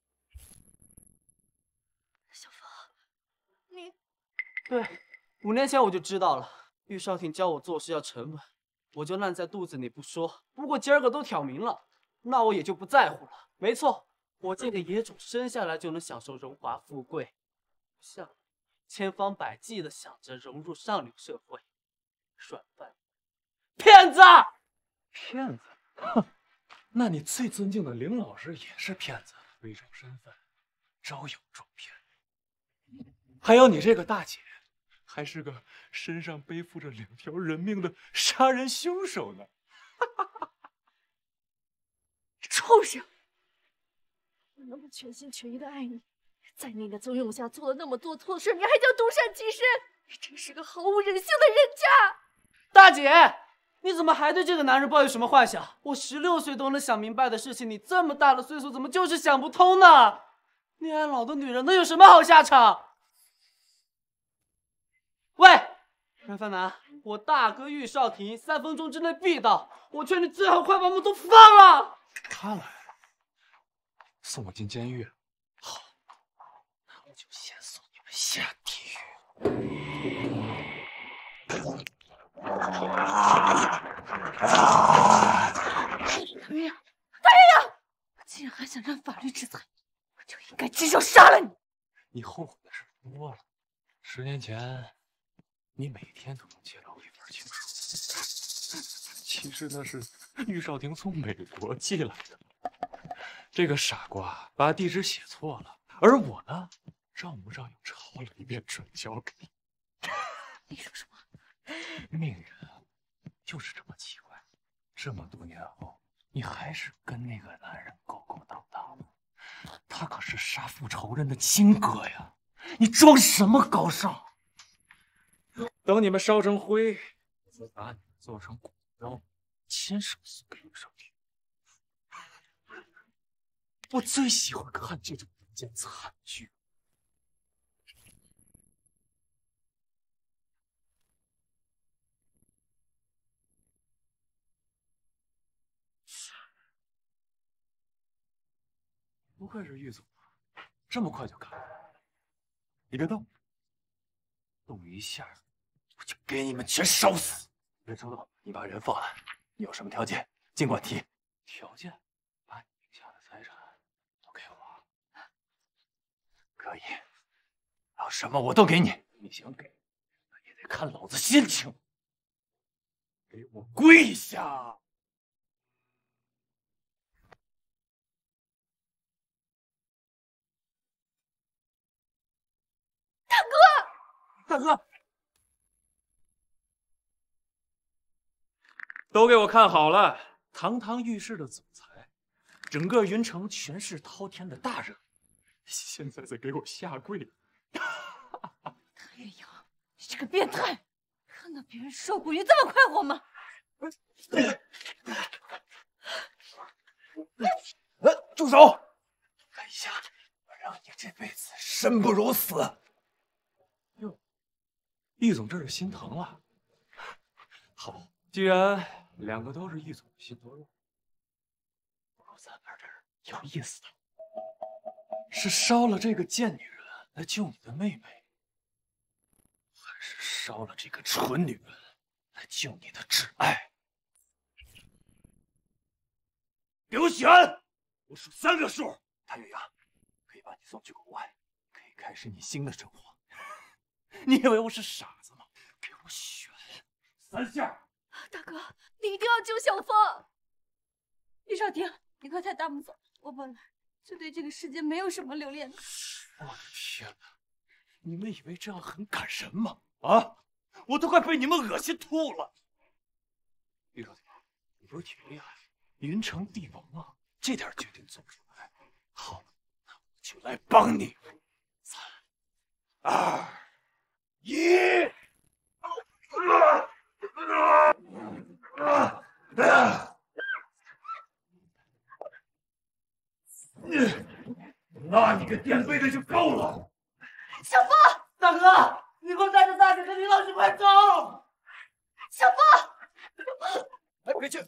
小峰，你对，五年前我就知道了。玉少廷教我做事要沉稳，我就烂在肚子里不说。如果今儿个都挑明了，那我也就不在乎了。没错，我这个野种生下来就能享受荣华富贵，不像千方百计的想着融入上流社会，软饭骗子！ 骗子？哼！那你最尊敬的林老师也是骗子，伪装身份，招摇撞骗。还有你这个大姐，还是个身上背负着两条人命的杀人凶手呢！ 畜生！我那么全心全意的爱你，在你的纵容下做了那么多错事，你还想独善其身？你真是个毫无人性的人渣！ 大姐，你怎么还对这个男人抱有什么幻想？我十六岁都能想明白的事情，你这么大的岁数怎么就是想不通呢？恋爱脑的女人能有什么好下场？喂，任帆南，我大哥玉少廷三分钟之内必到，我劝你最好快把我们都放了。 他来了，送我进监狱。好，那我就先送你们下地狱。 谭月阳，谭月阳，既然还想让法律制裁，我就应该亲手杀了你。 你后悔的事多了。十年前，你每天都能接到一份情书，其实那是玉少廷从美国寄来的。这个傻瓜把地址写错了，而我呢，照模照样抄了一遍，转交给你。 你说什么？ 命运啊，就是这么奇怪。这么多年后，你还是跟那个男人勾勾当当的，他可是杀父仇人的亲哥呀！你装什么高尚？等你们烧成灰，我再把你们做成骨雕，亲手送给玉少廷。我最喜欢看这种人间惨剧。不愧是玉总，这么快就看了。你别动，动一下我就给你们全烧死！ 别冲动，你把人放了，你有什么条件尽管提。 条件？把你名下的财产都给我。 可以，要什么我都给你。 你想给，那也得看老子心情。给我跪下！ 大哥， 大哥，都给我看好了！堂堂玉氏的总裁，整个云城权势滔天的大人，现在在给我下跪。 谭月阳，你这个变态，看到别人受苦，你这么快活吗？ 住手！看一下，我让你这辈子生不如死。 哟，易总这是心疼了。好，既然两个都是易总的心头肉，不如咱玩点有意思的。是烧了这个贱女人来救你的妹妹，还是烧了这个蠢女人来救你的挚爱？给我选！我数三个数。 谭月阳，可以把你送去国外，可以开始你新的生活。 你以为我是傻子吗？给我选三下。 大哥，你一定要救小峰。 玉少廷，你快带大木走。我本来就对这个世界没有什么留恋的。 我的天哪！你们以为这样很感人吗？啊！我都快被你们恶心吐了。玉少廷，你不是挺厉害，云城帝王啊，这点决定做不出来。好，那我就来帮你。三二、一。那你个垫背的就够了。 小峰， 大哥，你给我带着大姐跟林老师快走！ 小峰， 哎，别去！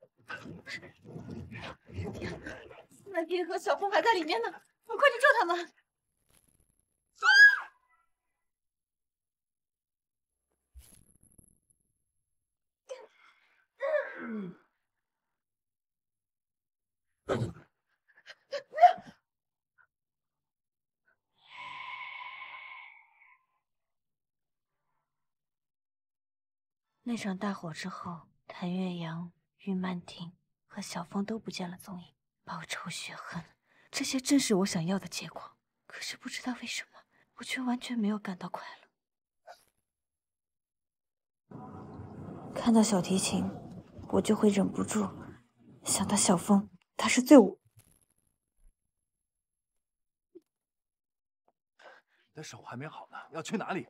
南天和小峰还在里面呢，我们快去救他们！ 嗯。那场大火之后，谭月阳、玉曼婷和小峰都不见了踪影。报仇雪恨，这些正是我想要的结果。可是不知道为什么，我却完全没有感到快乐。看到小提琴，我就会忍不住想到小峰，他是最我。 你的手还没好呢，要去哪里？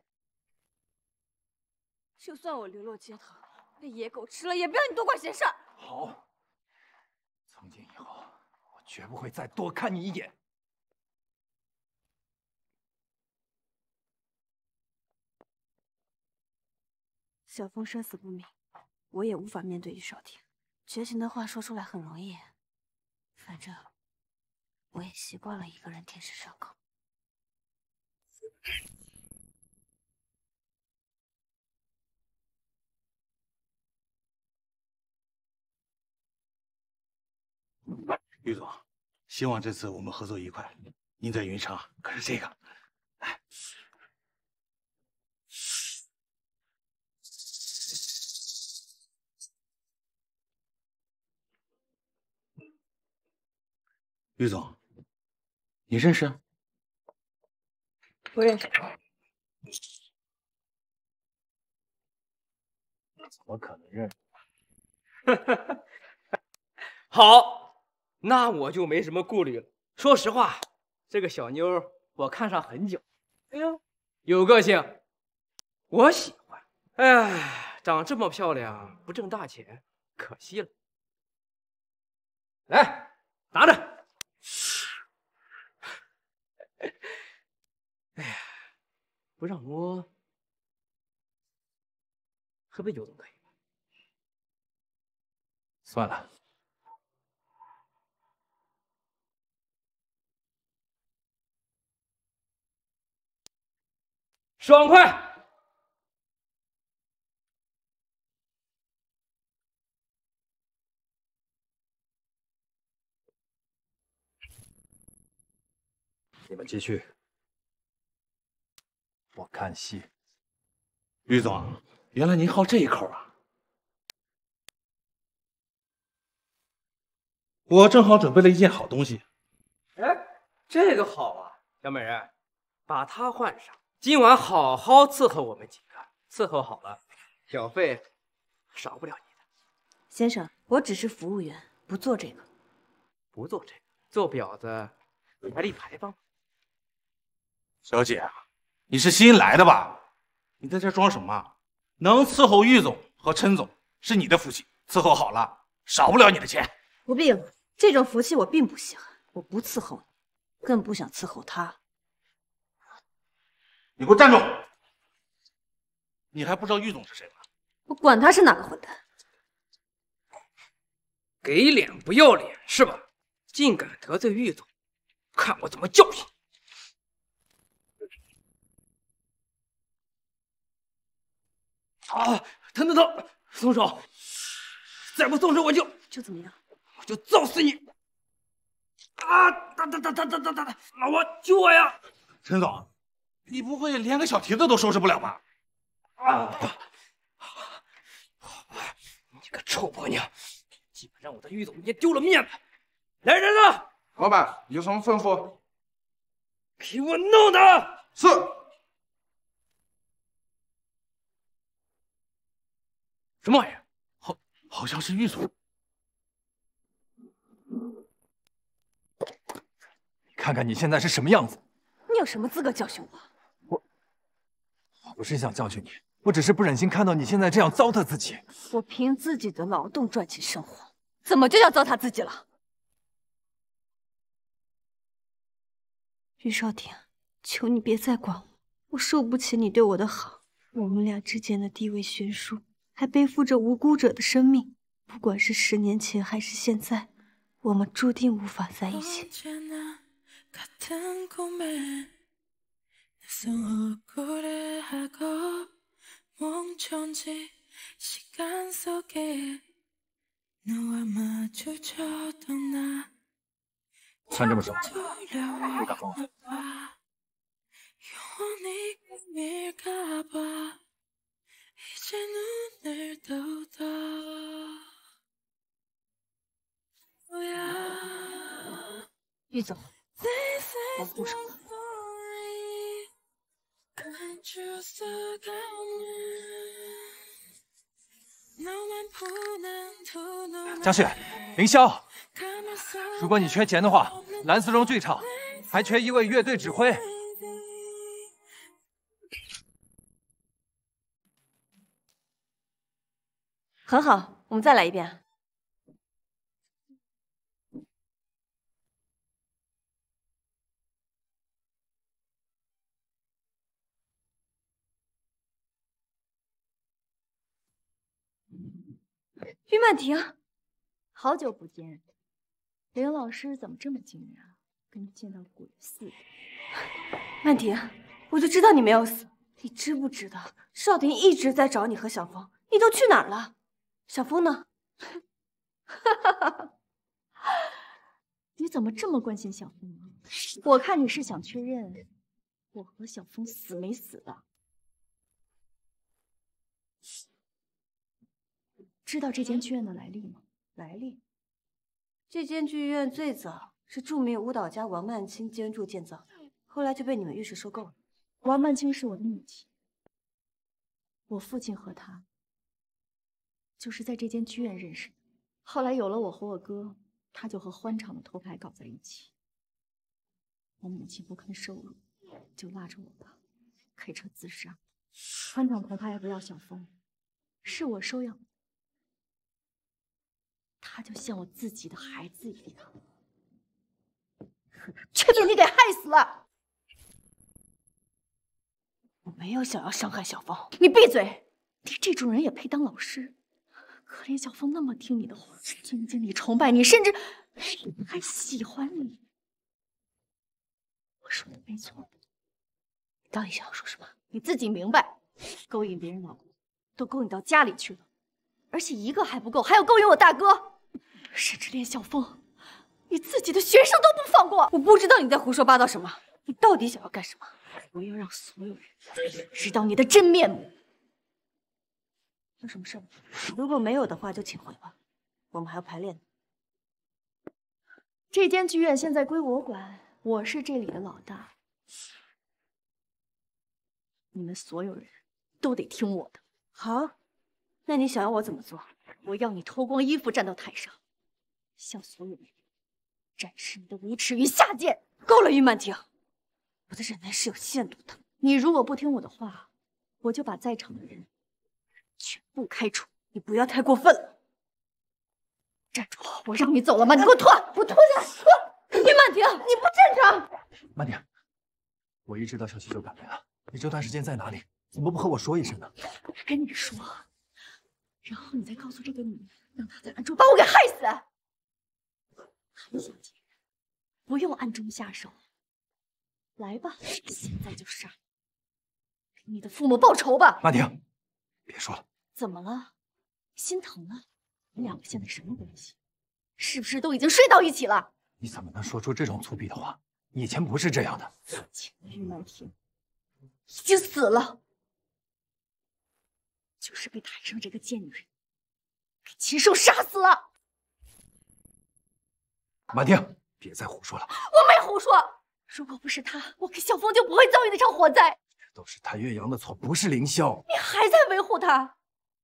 就算我流落街头，被野狗吃了，也不要你多管闲事。 好，从今以后，我绝不会再多看你一眼。 小峰生死不明，我也无法面对于少廷。绝情的话说出来很容易，反正我也习惯了一个人舔舐伤口。 于总，希望这次我们合作愉快。您在云城可是这个，哎，于总，你认识？ 不认识。 怎么可能认识？ 好，那我就没什么顾虑了。说实话，这个小妞我看上很久。哎呀，有个性，我喜欢。哎，长这么漂亮，不挣大钱，可惜了。来，拿着。哎呀，不让摸，喝杯酒总可以吧？ 算了。 爽快！ 你们继续，我看戏。 于总，原来您好这一口啊！我正好准备了一件好东西。 哎，这个好啊，小美人，把它换上。今晚好好伺候我们几个，伺候好了，小费少不了你的。 先生，我只是服务员，不做这个。 不做这个，做婊子还立牌坊。 小姐，你是新来的吧？你在这装什么？能伺候玉总和陈总是你的福气，伺候好了，少不了你的钱。 不必了，这种福气我并不稀罕，我不伺候你，更不想伺候他。 你给我站住！你还不知道玉总是谁吗？ 我管他是哪个混蛋！ 给脸不要脸是吧？竟敢得罪玉总，看我怎么教训你！啊，疼疼疼！松手！再不松手，我就就怎么样？ 我就揍死你！啊！打打打打打打打！老婆，救我呀！ 陈总，你不会连个小蹄子都收拾不了吧？ 啊！你个臭婆娘，竟敢让我在玉总面前丢了面子！来人啊！ 老板有什么吩咐？ 给我弄他！ 是。 什么玩意儿？ 好，好像是玉总。 你看看你现在是什么样子！ 你有什么资格教训我？ 我我不是想教训你，我只是不忍心看到你现在这样糟蹋自己。 我凭自己的劳动赚钱生活，怎么就要糟蹋自己了？于少廷，求你别再管我，我受不起你对我的好。我们俩之间的地位悬殊，还背负着无辜者的生命。不管是十年前还是现在，我们注定无法在一起。 穿这么少，会感冒。 玉总，我护手。 江雪，凌霄，如果你缺钱的话，蓝丝绒剧场还缺一位乐队指挥。 很好，我们再来一遍。 于曼婷， 好久不见，林老师怎么这么惊人啊？跟见到鬼似的。 曼婷，我就知道你没有死。你知不知道少廷一直在找你和小峰，你都去哪儿了？小峰呢？ 哈哈哈！你怎么这么关心小峰啊？我看你是想确认我和小峰死没死吧？ 知道这间剧院的来历吗？来历？ 这间剧院最早是著名舞蹈家王曼青捐助建造的，后来就被你们御史收购了。 王曼青是我的母亲，我父亲和她就是在这间剧院认识的。后来有了我和我哥，他就和欢场的头牌搞在一起。我母亲不肯收入，就拉着我爸开车自杀。欢场头牌也不要小峰，是我收养的。 他就像我自己的孩子一样，可他却被你给害死了。 我没有想要伤害小峰， 你闭嘴！你这种人也配当老师？可怜小峰那么听你的话，尊敬你、崇拜你，甚至还喜欢你。我说的没错。 你到底想要说什么？ 你自己明白。勾引别人老公，都勾引到家里去了，而且一个还不够，还要勾引我大哥。 甚至连小峰，你自己的学生都不放过！ 我不知道你在胡说八道什么，你到底想要干什么？ 我要让所有人知道你的真面目。 有什么事吗？如果没有的话，就请回吧，我们还要排练呢。 这间剧院现在归我管，我是这里的老大，你们所有人都得听我的。 好，那你想要我怎么做？ 我要你脱光衣服站到台上。 向所有人展示你的无耻与下贱！ 够了，于曼婷，我的忍耐是有限度的。 你如果不听我的话，我就把在场的人全部开除。 你不要太过分了！ 站住！我让你走了吗？你给我脱！我脱下来！ 于曼婷，你不正常！ 曼婷，我一知道消息就赶来了。你这段时间在哪里？怎么不和我说一声呢？ 跟你说，然后你再告诉这个女人，让她在暗中把我给害死。 还想见人？不用暗中下手，来吧，现在就杀！给你的父母报仇吧！ 曼婷，别说了。 怎么了？心疼了？你两个现在什么关系？是不是都已经睡到一起了？ 你怎么能说出这种粗鄙的话？你以前不是这样的。 亲爱的于曼婷已经死了，就是被台上这个贱女人给亲手杀死了。 曼婷，别再胡说了！ 我没胡说。如果不是他，我跟小峰就不会遭遇那场火灾。 这都是谭岳阳的错，不是凌霄。 你还在维护他？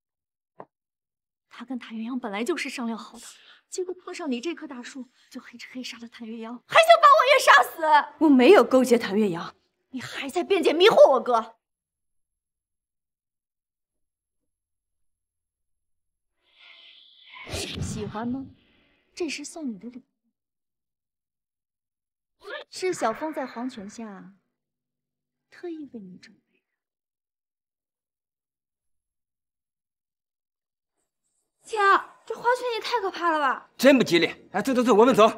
他跟谭岳阳本来就是商量好的，结果碰上你这棵大树，就黑吃黑杀了谭岳阳，还想把我也杀死。 我没有勾结谭岳阳， 你还在辩解迷惑我哥。 喜欢吗？这是送你的礼物，是小风在黄泉下特意为你准备的。 天，这花圈也太可怕了吧！ 真不吉利！哎，走走走，我们走。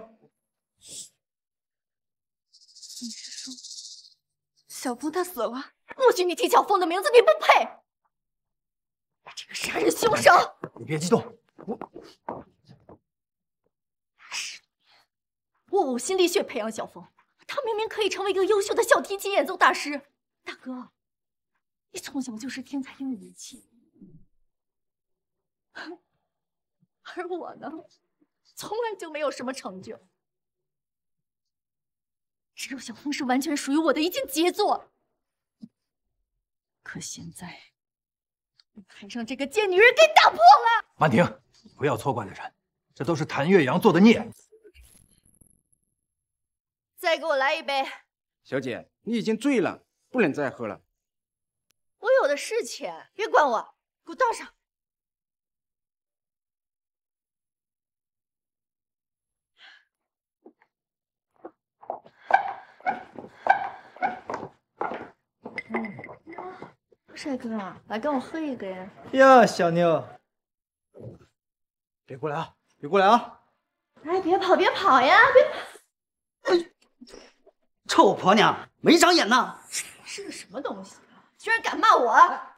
你是说小风他死了？不许你提小风的名字，你不配！这个杀人凶手！ 你别激动，我十年，我呕心沥血培养小风，他明明可以成为一个优秀的小提琴演奏大师。大哥，你从小就是天才英语一器，而我呢，从来就没有什么成就。只有小风是完全属于我的一件杰作。可现在，被台上这个贱女人给打破了。 曼婷，不要错怪了人，这都是谭岳阳做的孽。 再给我来一杯。 小姐，你已经醉了，不能再喝了。 我有的是钱，别管我，给我倒上。帅哥，来跟我喝一个呀！ 哟，小妞，别过来啊！别过来啊！ 哎，别跑，别跑呀！别跑！ 臭婆娘，没长眼呐！ 是个什么东西啊？居然敢骂我！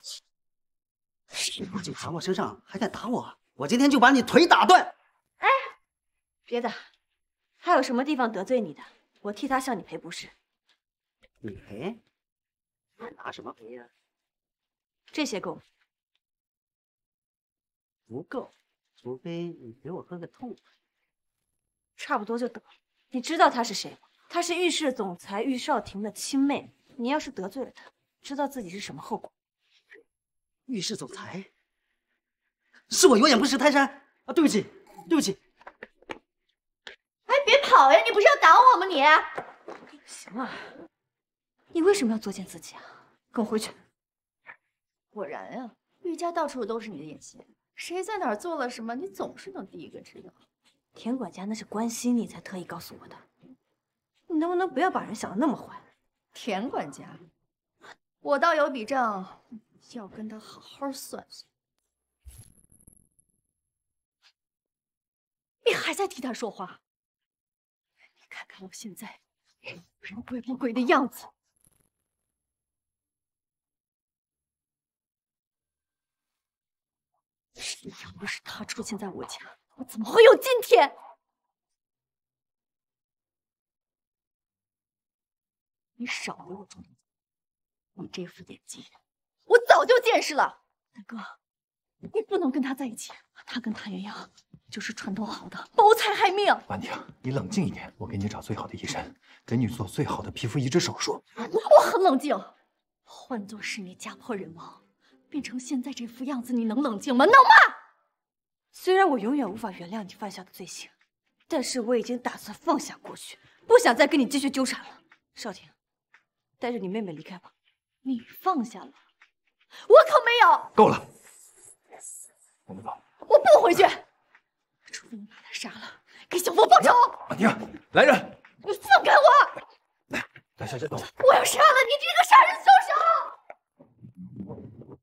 你不仅爬我身上，还敢打我！我今天就把你腿打断！ 哎，别的，还有什么地方得罪你的？我替他向你赔不是。 你赔？拿什么赔呀？ 这些够吗？ 不够，除非你给我喝个痛快。 差不多就得了。你知道她是谁吗？她是御史总裁御少廷的亲妹。你要是得罪了她，知道自己是什么后果？ 御史总裁，是我有眼不识泰山啊！对不起，对不起。 哎，别跑呀！你不是要打我吗你？ 行了，你为什么要作践自己啊？跟我回去。 果然啊，玉家到处都是你的眼线，谁在哪儿做了什么，你总是能第一个知道。 田管家那是关心你才特意告诉我的，你能不能不要把人想的那么坏？ 田管家，我倒有笔账要跟他好好算算。你还在替他说话？你看看我现在人鬼不鬼的样子。要不是他出现在我家，我怎么会有今天？你少给我装，你这副演技，我早就见识了。大哥，你不能跟他在一起，他跟谭元阳就是船头好的，谋财害命。 婉婷，你冷静一点，我给你找最好的医生，给你做最好的皮肤移植手术。 我很冷静，换作是你家破人亡，变成现在这副样子，你能冷静吗？能吗？ 虽然我永远无法原谅你犯下的罪行，但是我已经打算放下过去，不想再跟你继续纠缠了。少廷，带着你妹妹离开吧。 你放下了，我可没有。 够了，我们走。 我不回去，除非你把他杀了，给小风报仇。 婉婷，来人！ 你放开我！ 来，来，小姐，走。 我要杀了你这个杀人凶手！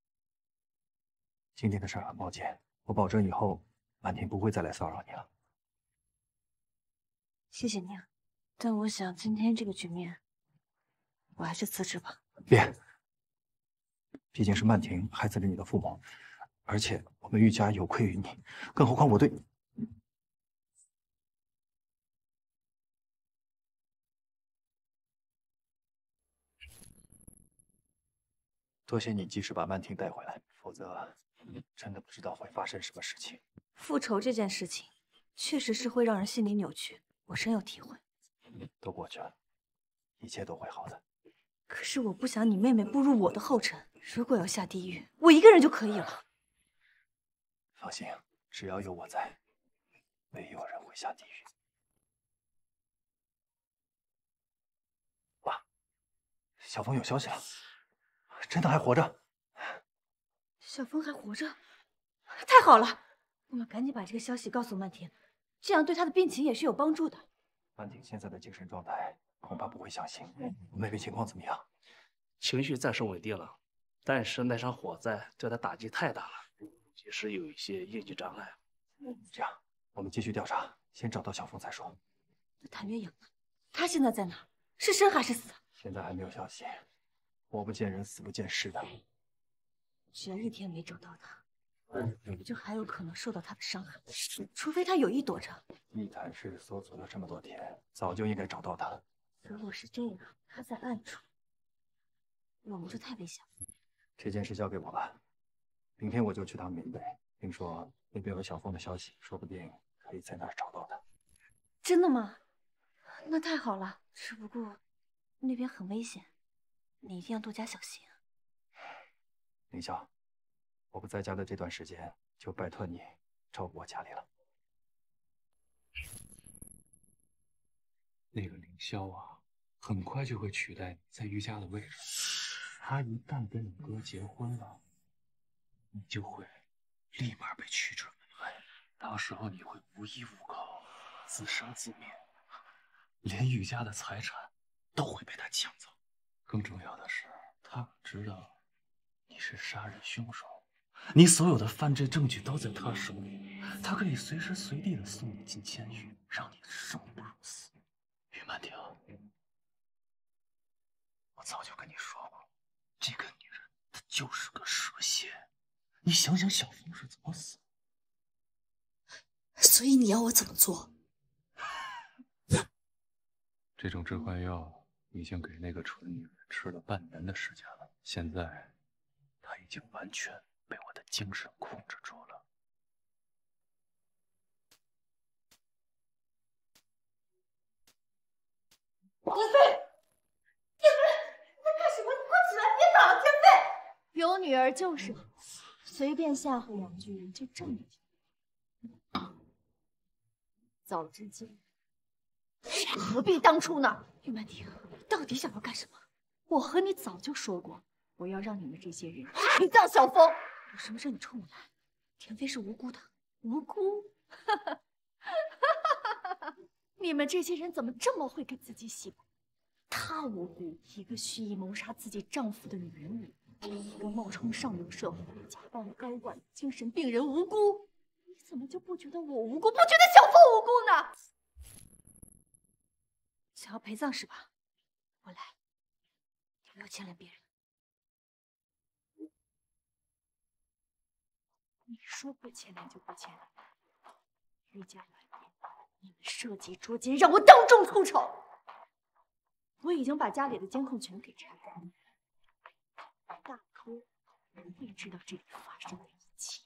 今天的事儿很抱歉，我保证以后婉婷不会再来骚扰你了。 谢谢你啊，但我想今天这个局面，我还是辞职吧。 别，毕竟是曼婷害死了你的父母，而且我们玉家有愧于你，更何况我对……多谢你及时把曼婷带回来，否则真的不知道会发生什么事情。 复仇这件事情，确实是会让人心里扭曲，我深有体会。 都过去了，一切都会好的。 可是我不想你妹妹步入我的后尘，如果要下地狱，我一个人就可以了。 放心，只要有我在，没有人会下地狱。爸，小风有消息了，真的还活着。 小风还活着，太好了！ 我们赶紧把这个消息告诉曼婷，这样对她的病情也是有帮助的。 曼婷现在的精神状态恐怕不会相信。我妹妹情况怎么样？ 情绪暂时稳定了，但是那场火灾对她打击太大了，也是有一些应激障碍。 这样，我们继续调查，先找到小凤再说。 那谭月影呢？她现在在哪？是生还是死？ 现在还没有消息。活不见人，死不见尸的。 只要一天没找到他，就还有可能受到他的伤害，除非他有意躲着。 地毯市搜索了这么多天，早就应该找到他。 如果是这样，他在暗处，我们就太危险了。 这件事交给我吧，明天我就去趟闽北，听说那边有小凤的消息，说不定可以在那儿找到他。 真的吗？那太好了。只不过那边很危险，你一定要多加小心。 凌霄，我不在家的这段时间，就拜托你照顾我家里了。 那个凌霄啊，很快就会取代你在瑜伽的位置。他一旦跟你哥结婚了，你就会立马被驱逐门外。到时候你会无依无靠，自生自灭，连瑜伽的财产都会被他抢走。更重要的是，他知道你是杀人凶手，你所有的犯罪证据都在他手里，他可以随时随地的送你进监狱，让你生不如死。于曼婷，我早就跟你说过，这个女人她就是个蛇蝎。你想想小凤是怎么死？ 所以你要我怎么做？ 这种致幻药已经给那个蠢女人吃了半年的时间了，现在她已经完全被我的精神控制住了。 天飞，天飞，你在干什么？你快起来，别打了，天飞！ 有女儿就是好，随便吓唬两句就这么听。早知今日，何必当初呢？ 于曼婷，你到底想要干什么？ 我和你早就说过，我要让你们这些人陪葬小凤。 有什么事你冲我来？田飞是无辜的， 无辜？你们这些人怎么这么会给自己洗白？她无辜，一个蓄意谋杀自己丈夫的女人无辜，一个冒充上流社会、假扮高管的精神病人无辜。你怎么就不觉得我无辜，不觉得小凤无辜呢？ 想要陪葬是吧？我来，你不要牵连别人。 你说不牵连就不牵连。于家来宾，你们设计捉奸，让我当众出丑。我已经把家里的监控全给拆开了，大哥不会知道这里发生的一切。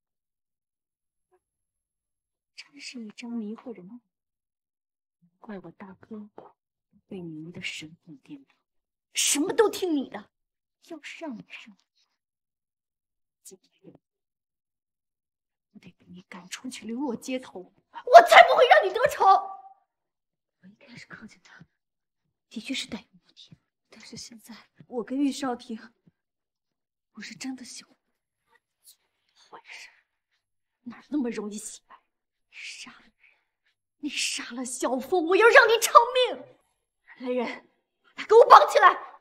真是一张迷惑人的梦。怪我大哥被迷得神魂颠倒，什么都听你的。要是让你生气，今天我得把你赶出去，流落街头，我才不会让你得逞。 我一开始靠近他，的确是带有目的，但是现在我跟玉少廷，我是真的喜欢。 坏事，哪那么容易洗白？你杀了人，你杀了小凤，我要让你偿命！来人，把他给我绑起来！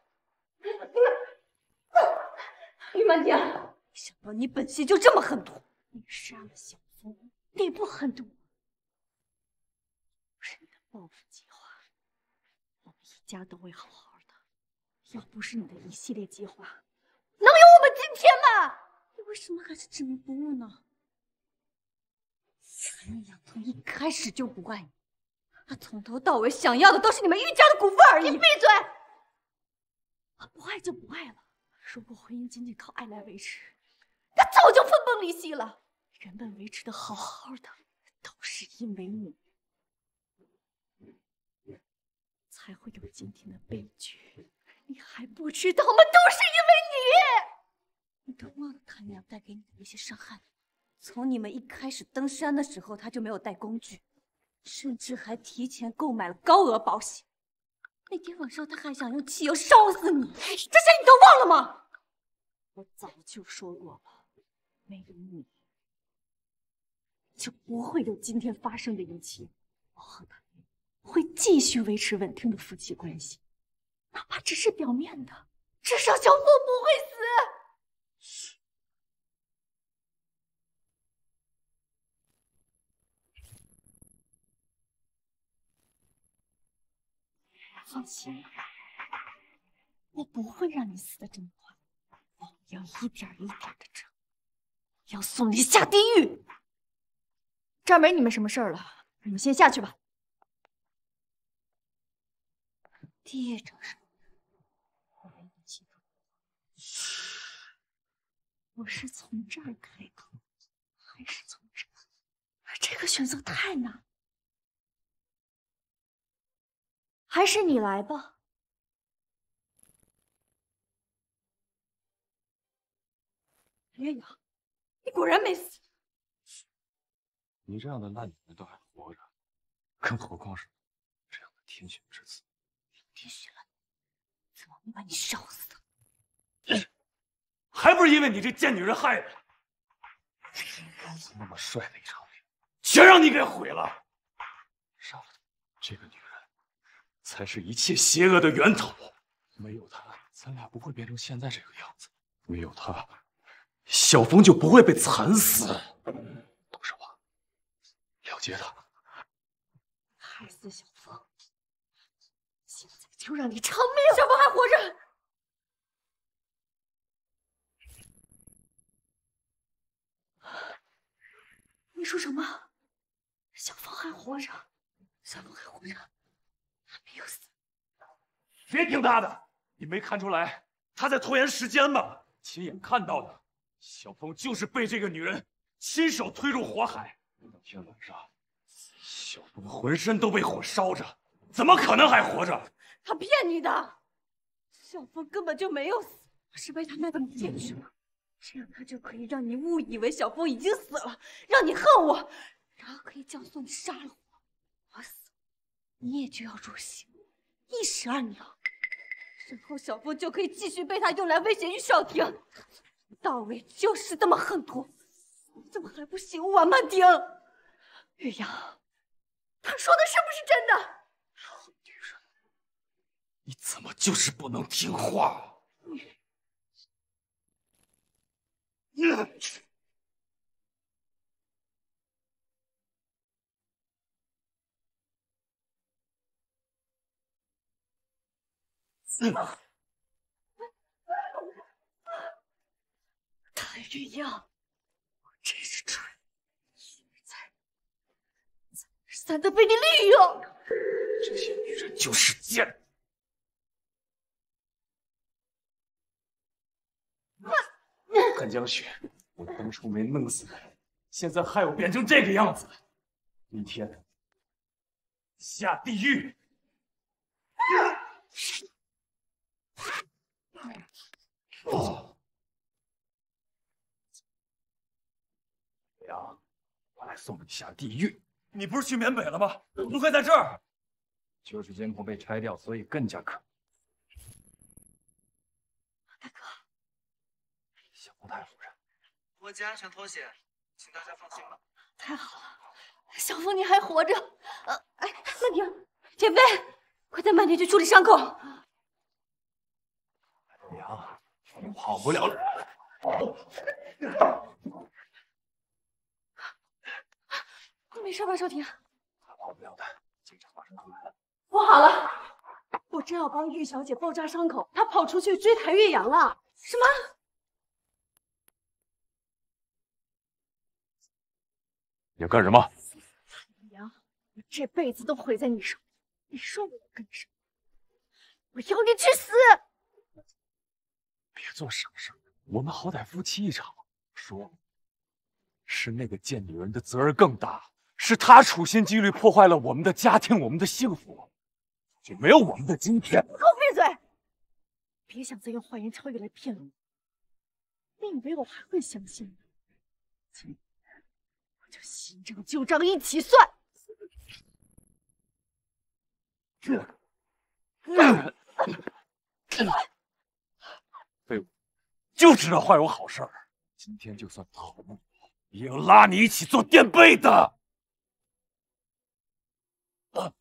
于曼婷，没想到你本性就这么狠毒。 你杀了小凤，你不狠毒？是你的报复计划，我们一家都会好好的。要不是你的一系列计划，能有我们今天吗？ 你为什么还是执迷不悟呢？ 陈阳从一开始就不爱你，他从头到尾想要的都是你们玉家的股份而已。你闭嘴！不爱就不爱了。如果婚姻仅仅靠爱来维持，他早就分崩离析了。原本维持的好好的，都是因为你，才会有今天的悲剧。你还不知道吗？都是因为你！你都忘了谭阳带给你的那些伤害了。从你们一开始登山的时候，他就没有带工具，甚至还提前购买了高额保险。那天晚上他还想用汽油烧死你，这些你都忘了吗？ 我早就说过了，没有你， 就不会有今天发生的一切。我和他会继续维持稳定的夫妻关系，哪怕只是表面的，至少小凤不会死。放心，我不会让你死的这么快，我要一点一点的整，要送你下地狱。这儿没你们什么事儿了，你们先下去吧。地狱整什么？我给你记住，我是从这儿开口，还是从这儿？这个选择太难。还是你来吧。岳阳，你果然没死。 你这样的烂女人都还活着，更何况是这样的天选之子。 天选了，怎么没把你烧死？ 还不是因为你这贱女人害的！那么帅的一张脸，全让你给毁了。杀了她，这个女人才是一切邪恶的源头。没有她，咱俩不会变成现在这个样子。没有她，小峰就不会被惨死。董事华，了结他。 害死小峰，现在就让你偿命！小峰还活着。你说什么？小峰还活着？小峰还活着？他没有死。 别听他的，你没看出来他在拖延时间吗？亲眼看到的，小峰就是被这个女人亲手推入火海。当天晚上，小峰浑身都被火烧着，怎么可能还活着？ 他骗你的，小峰根本就没有死，是被他卖到你店去了。这样他就可以让你误以为小峰已经死了，让你恨我，然后可以教唆你杀了我。我死，你也就要入刑，一石二鸟。然后小峰就可以继续被他用来威胁玉少廷。到尾就是这么狠毒，怎么还不醒悟啊，曼婷？玉阳，他说的是不是真的？ 女人，你怎么就是不能听话？嗯， 谭玉阳，我真是蠢，一而再，再而三的被你利用。 这些女人就是贱。韩江雪，我当初没弄死你，现在害我变成这个样子，明天下地狱！哦，阳，我来送你下地狱。你不是去缅北了吗？怎么会在这儿？ 就是监控被拆掉，所以更加可疑。 大哥， 小峰太夫人， 我系安全脱险，请大家放心吧。 太好了，小峰你还活着。呃，哎，曼婷，减肥，快带曼婷去处理伤口。 阳，你跑不了了。 没事吧，少廷？ 跑不了的，警察马上就来了。 我好了，我正要帮玉小姐包扎伤口，她跑出去追谭岳阳了。什么？ 你要干什么？ 谭岳阳，我这辈子都毁在你手里。你说我要干什么？我要你去死！ 别做傻事，我们好歹夫妻一场。说，是那个贱女人的责任更大。是他处心积虑破坏了我们的家庭，我们的幸福，就没有我们的今天。 给我闭嘴！别想再用花言巧语来骗我。你以为我还会相信你？今天我就新账旧账一起算。 废物，就知道坏我好事儿。今天就算逃不过， 也要拉你一起做垫背的。啊！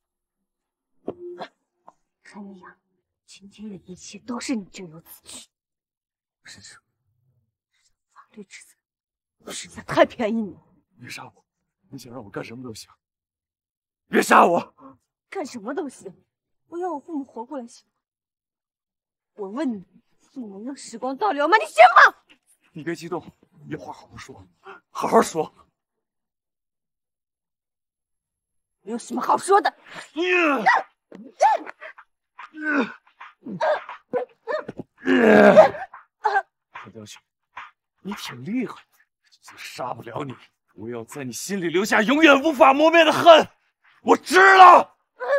看你呀，今天的一切都是你咎由自取。不是说，法律之责，我实在太便宜你了。 别杀我！你想让我干什么都行。别杀我！ 干什么都行，我要我父母活过来行吗？我问你，你能让时光倒流吗？你行吗？ 你别激动，有话好好说，好好说。 没有什么好说的。 韩江雪，你挺厉害的，就算杀不了你，我也要在你心里留下永远无法磨灭的恨。我知了。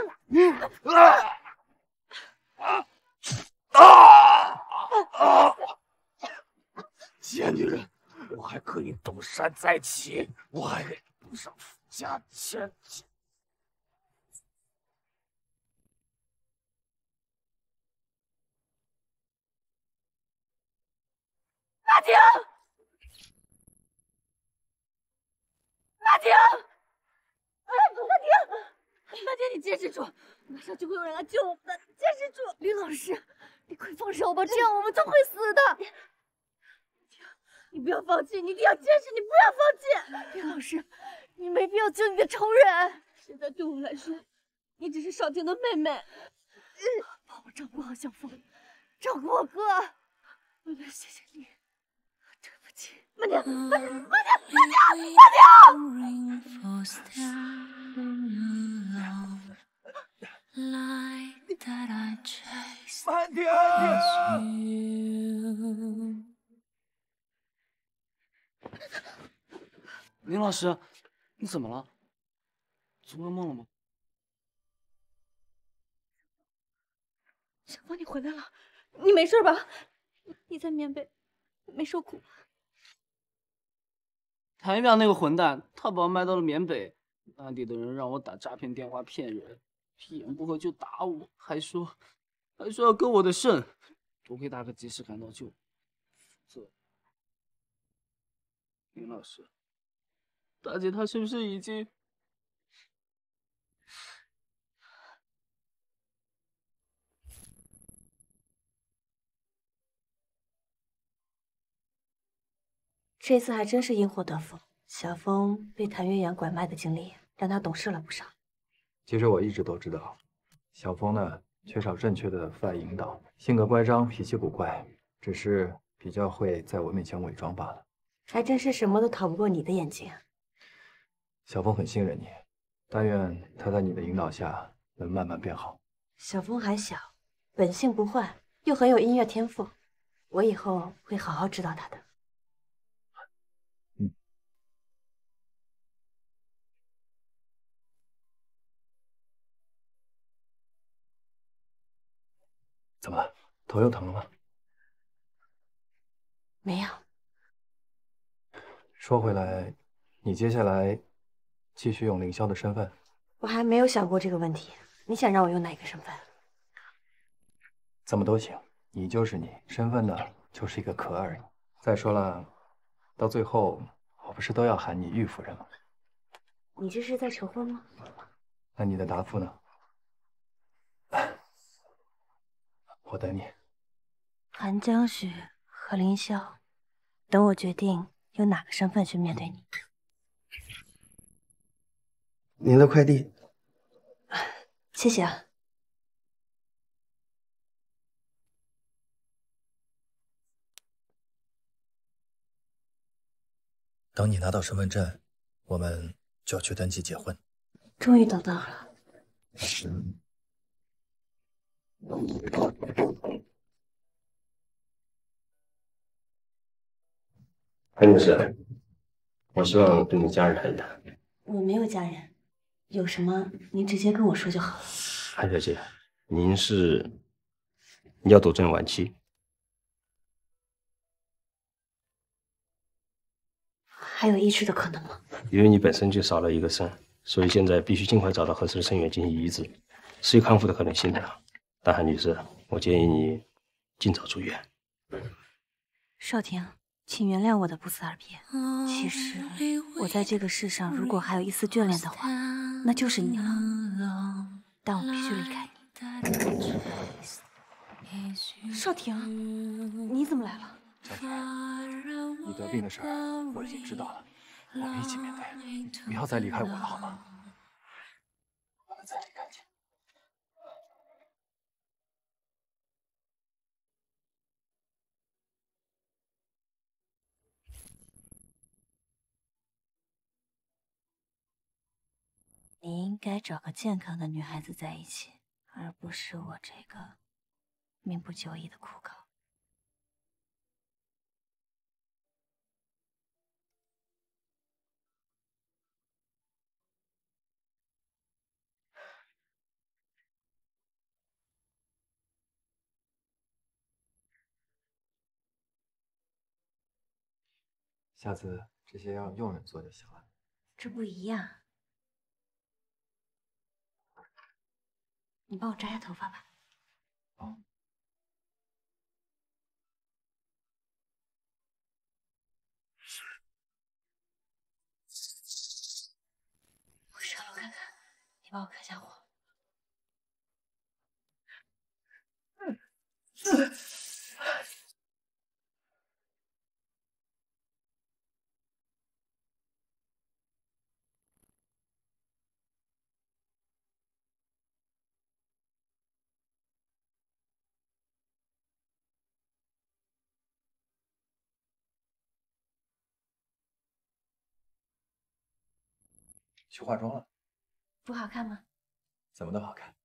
啊啊啊！贱女人，我还可以东山再起，我还可以补上夫家千金。 大婷，大婷，哎，大婷，大婷，你坚持住，马上就会有人来救我们的，坚持住。林老师，你快放手吧，这样我们都会死的。你不要放弃，你一定要坚持，你不要放弃。林老师，你没必要救你的仇人。现在对我来说，你只是少婷的妹妹，帮我照顾好小峰，照顾我哥。我要谢谢你。对不起，慢点，慢点，慢点，慢点，慢点。林老师，你怎么了？做噩梦了吗？ 小芳，你回来了，你没事吧？你在缅北没受苦？ 谭一亮那个混蛋，他把我卖到了缅北，当地的人让我打诈骗电话骗人，一言不合就打我，还说还说要割我的肾，多亏大哥及时赶到救我。这林老师，大姐她是不是已经？ 这次还真是因祸得福，小峰被谭月阳拐卖的经历让他懂事了不少。 其实我一直都知道，小峰呢缺少正确的父爱引导，性格乖张，脾气古怪，只是比较会在我面前伪装罢了。 还真是什么都逃不过你的眼睛。 小峰很信任你，但愿他在你的引导下能慢慢变好。 小峰还小，本性不坏，又很有音乐天赋，我以后会好好指导他的。 嗯。怎么了？头又疼了吗？ 没有。 说回来，你接下来继续用凌霄的身份？ 我还没有想过这个问题。你想让我用哪个身份？ 怎么都行，你就是你，身份呢就是一个壳而已。再说了，到最后我不是都要喊你玉夫人吗？ 你这是在求婚吗？ 那你的答复呢？我等你。 韩江雪和凌霄，等我决定用哪个身份去面对你。 您的快递。 谢谢啊。 等你拿到身份证，我们就要去登记结婚。 终于等到了。 韩女士，我希望跟你家人谈一谈。 我没有家人，有什么您直接跟我说就好了。 韩小姐，您是尿毒症晚期， 还有移植的可能吗？ 因为你本身就少了一个肾，所以现在必须尽快找到合适的肾源进行移植，是有康复的可能性的。但韩女士，我建议你尽早出院。 少婷， 请原谅我的不思而别。其实我在这个世上，如果还有一丝眷恋的话，那就是你了。但我必须离开你。少廷，你怎么来了？ 江雪，你得病的事儿我已经知道了，我们一起面对，你不要再离开我了，好吗？我们再离开你。 你应该找个健康的女孩子在一起，而不是我这个命不久矣的枯槁。 下次这些要佣人做就行了。 这不一样。 你帮我扎下头发吧。 哦。 我上楼看看，你帮我看下火。嗯。嗯。 去化妆了， 不好看吗？ 怎么都好看。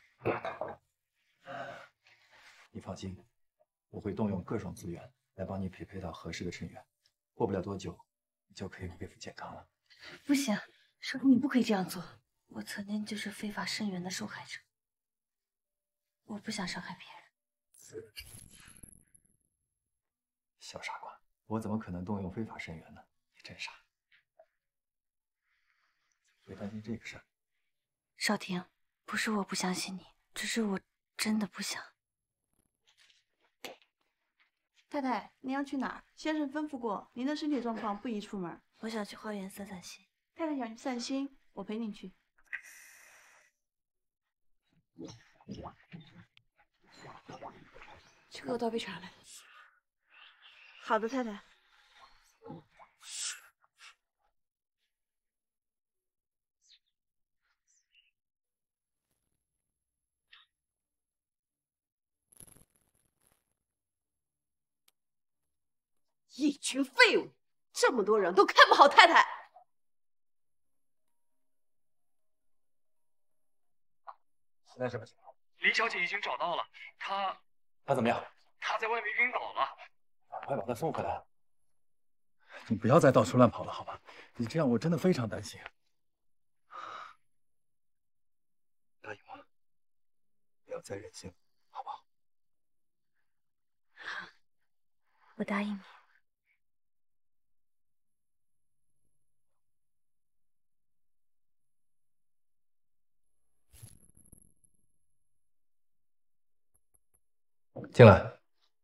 你放心，我会动用各种资源来帮你匹配到合适的成员，过不了多久，你就可以恢复健康了。 不行，少廷，你不可以这样做。我曾经就是非法生源的受害者，我不想伤害别人。 小傻瓜，我怎么可能动用非法生源呢？你真傻。 会担心这个事儿， 少廷，不是我不相信你，只是我真的不想。 太太，您要去哪儿？先生吩咐过，您的身体状况不宜出门。 我想去花园散散心。 太太想去散心，我陪你去。 去给我倒杯茶来。 好的，太太。 一群废物，这么多人都看不好太太。 现在什么情况？ 林小姐已经找到了，她她怎么样？ 她在外面晕倒了， 快把她送回来。你不要再到处乱跑了，好吗？你这样我真的非常担心。答应我，不要再任性，好不好？ 好，我答应你。 进来。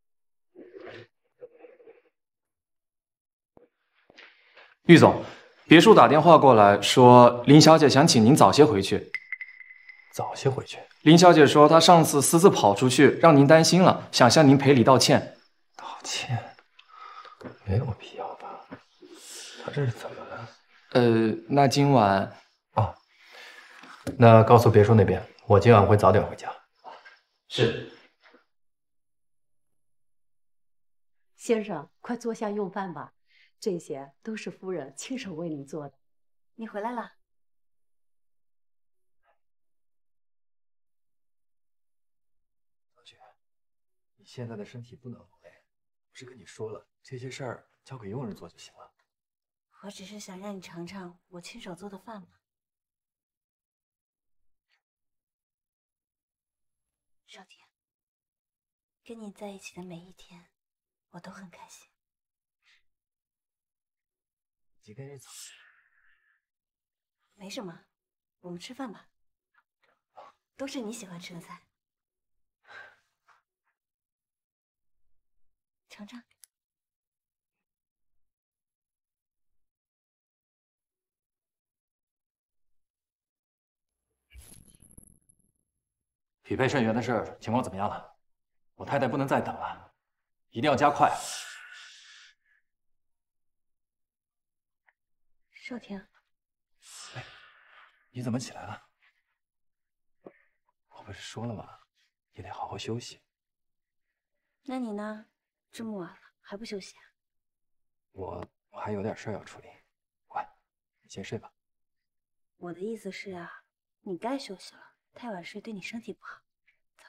玉总，别墅打电话过来说，林小姐想请您早些回去。早些回去？林小姐说她上次私自跑出去，让您担心了，想向您赔礼道歉。道歉？没有必要吧？她这是怎么了？呃，那今晚……哦，那告诉别墅那边，我今晚会早点回家。是。 先生，快坐下用饭吧，这些都是夫人亲手为您做的。 你回来了， 小雪，你现在的身体不能累，不是跟你说了，这些事儿交给佣人做就行了。 我只是想让你尝尝我亲手做的饭嘛。少廷，跟你在一起的每一天。 我都很开心。 几个人走？ 没什么，我们吃饭吧。都是你喜欢吃的菜，尝尝。 匹配肾源的事情况怎么样了？我太太不能再等了，一定要加快。 少天， 哎，你怎么起来了？我不是说了吗？也得好好休息。 那你呢？这么晚了还不休息啊？ 我我还有点事要处理，快，你先睡吧。 我的意思是啊，你该休息了，太晚睡对你身体不好。走。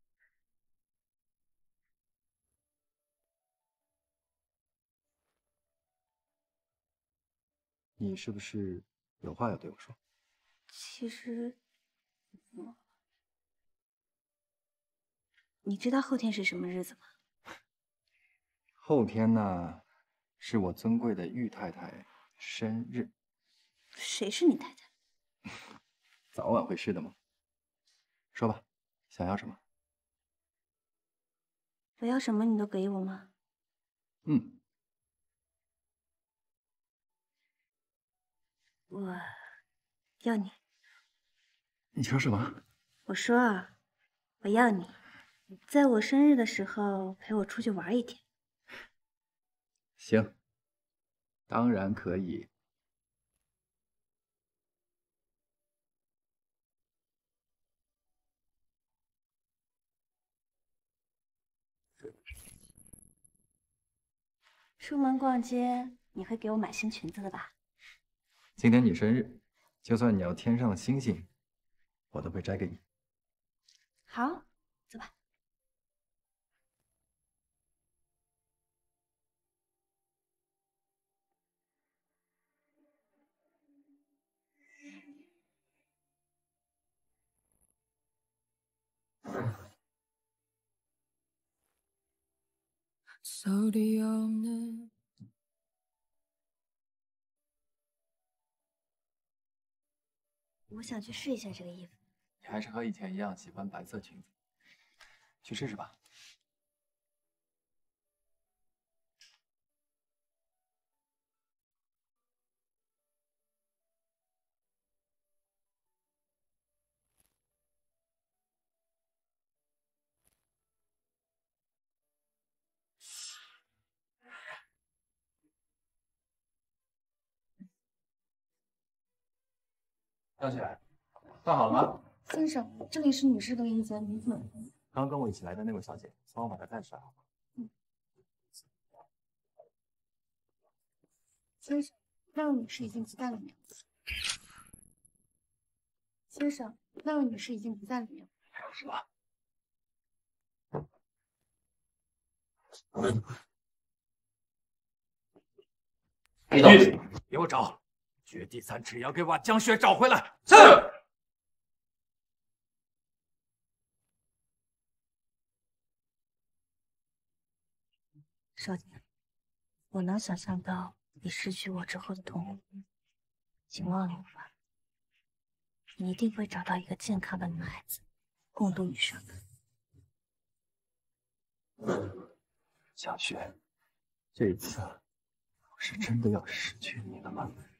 你是不是有话要对我说？ 其实，嗯，你知道后天是什么日子吗？ 后天呢，是我尊贵的玉太太生日。 谁是你太太？ 早晚会是的吗？说吧，想要什么？ 我要什么你都给我吗？ 嗯。 我要你。 你说什么？ 我说啊，我要你，在我生日的时候陪我出去玩一天。 行，当然可以。 出门逛街，你会给我买新裙子的吧？ 今天你生日，就算你要天上的星星，我都会摘给你。 好，走吧。我想去试一下这个衣服。 你还是和以前一样喜欢白色裙子，去试试吧。小雪，饭好了吗？ 先生，这里是女士更衣间，您请。 刚跟我一起来的那位小姐，帮我把她带出来好吗？ 嗯。先生，那位女士已经不在里面。先生，那位女士已经不在里面。 什么？李导，给我找，掘地三尺也要给我把江雪找回来。是。 少姐，我能想象到你失去我之后的痛苦，请忘了我吧。你一定会找到一个健康的女孩子，共度余生的。 小雪，这一次我是真的要失去你了吗？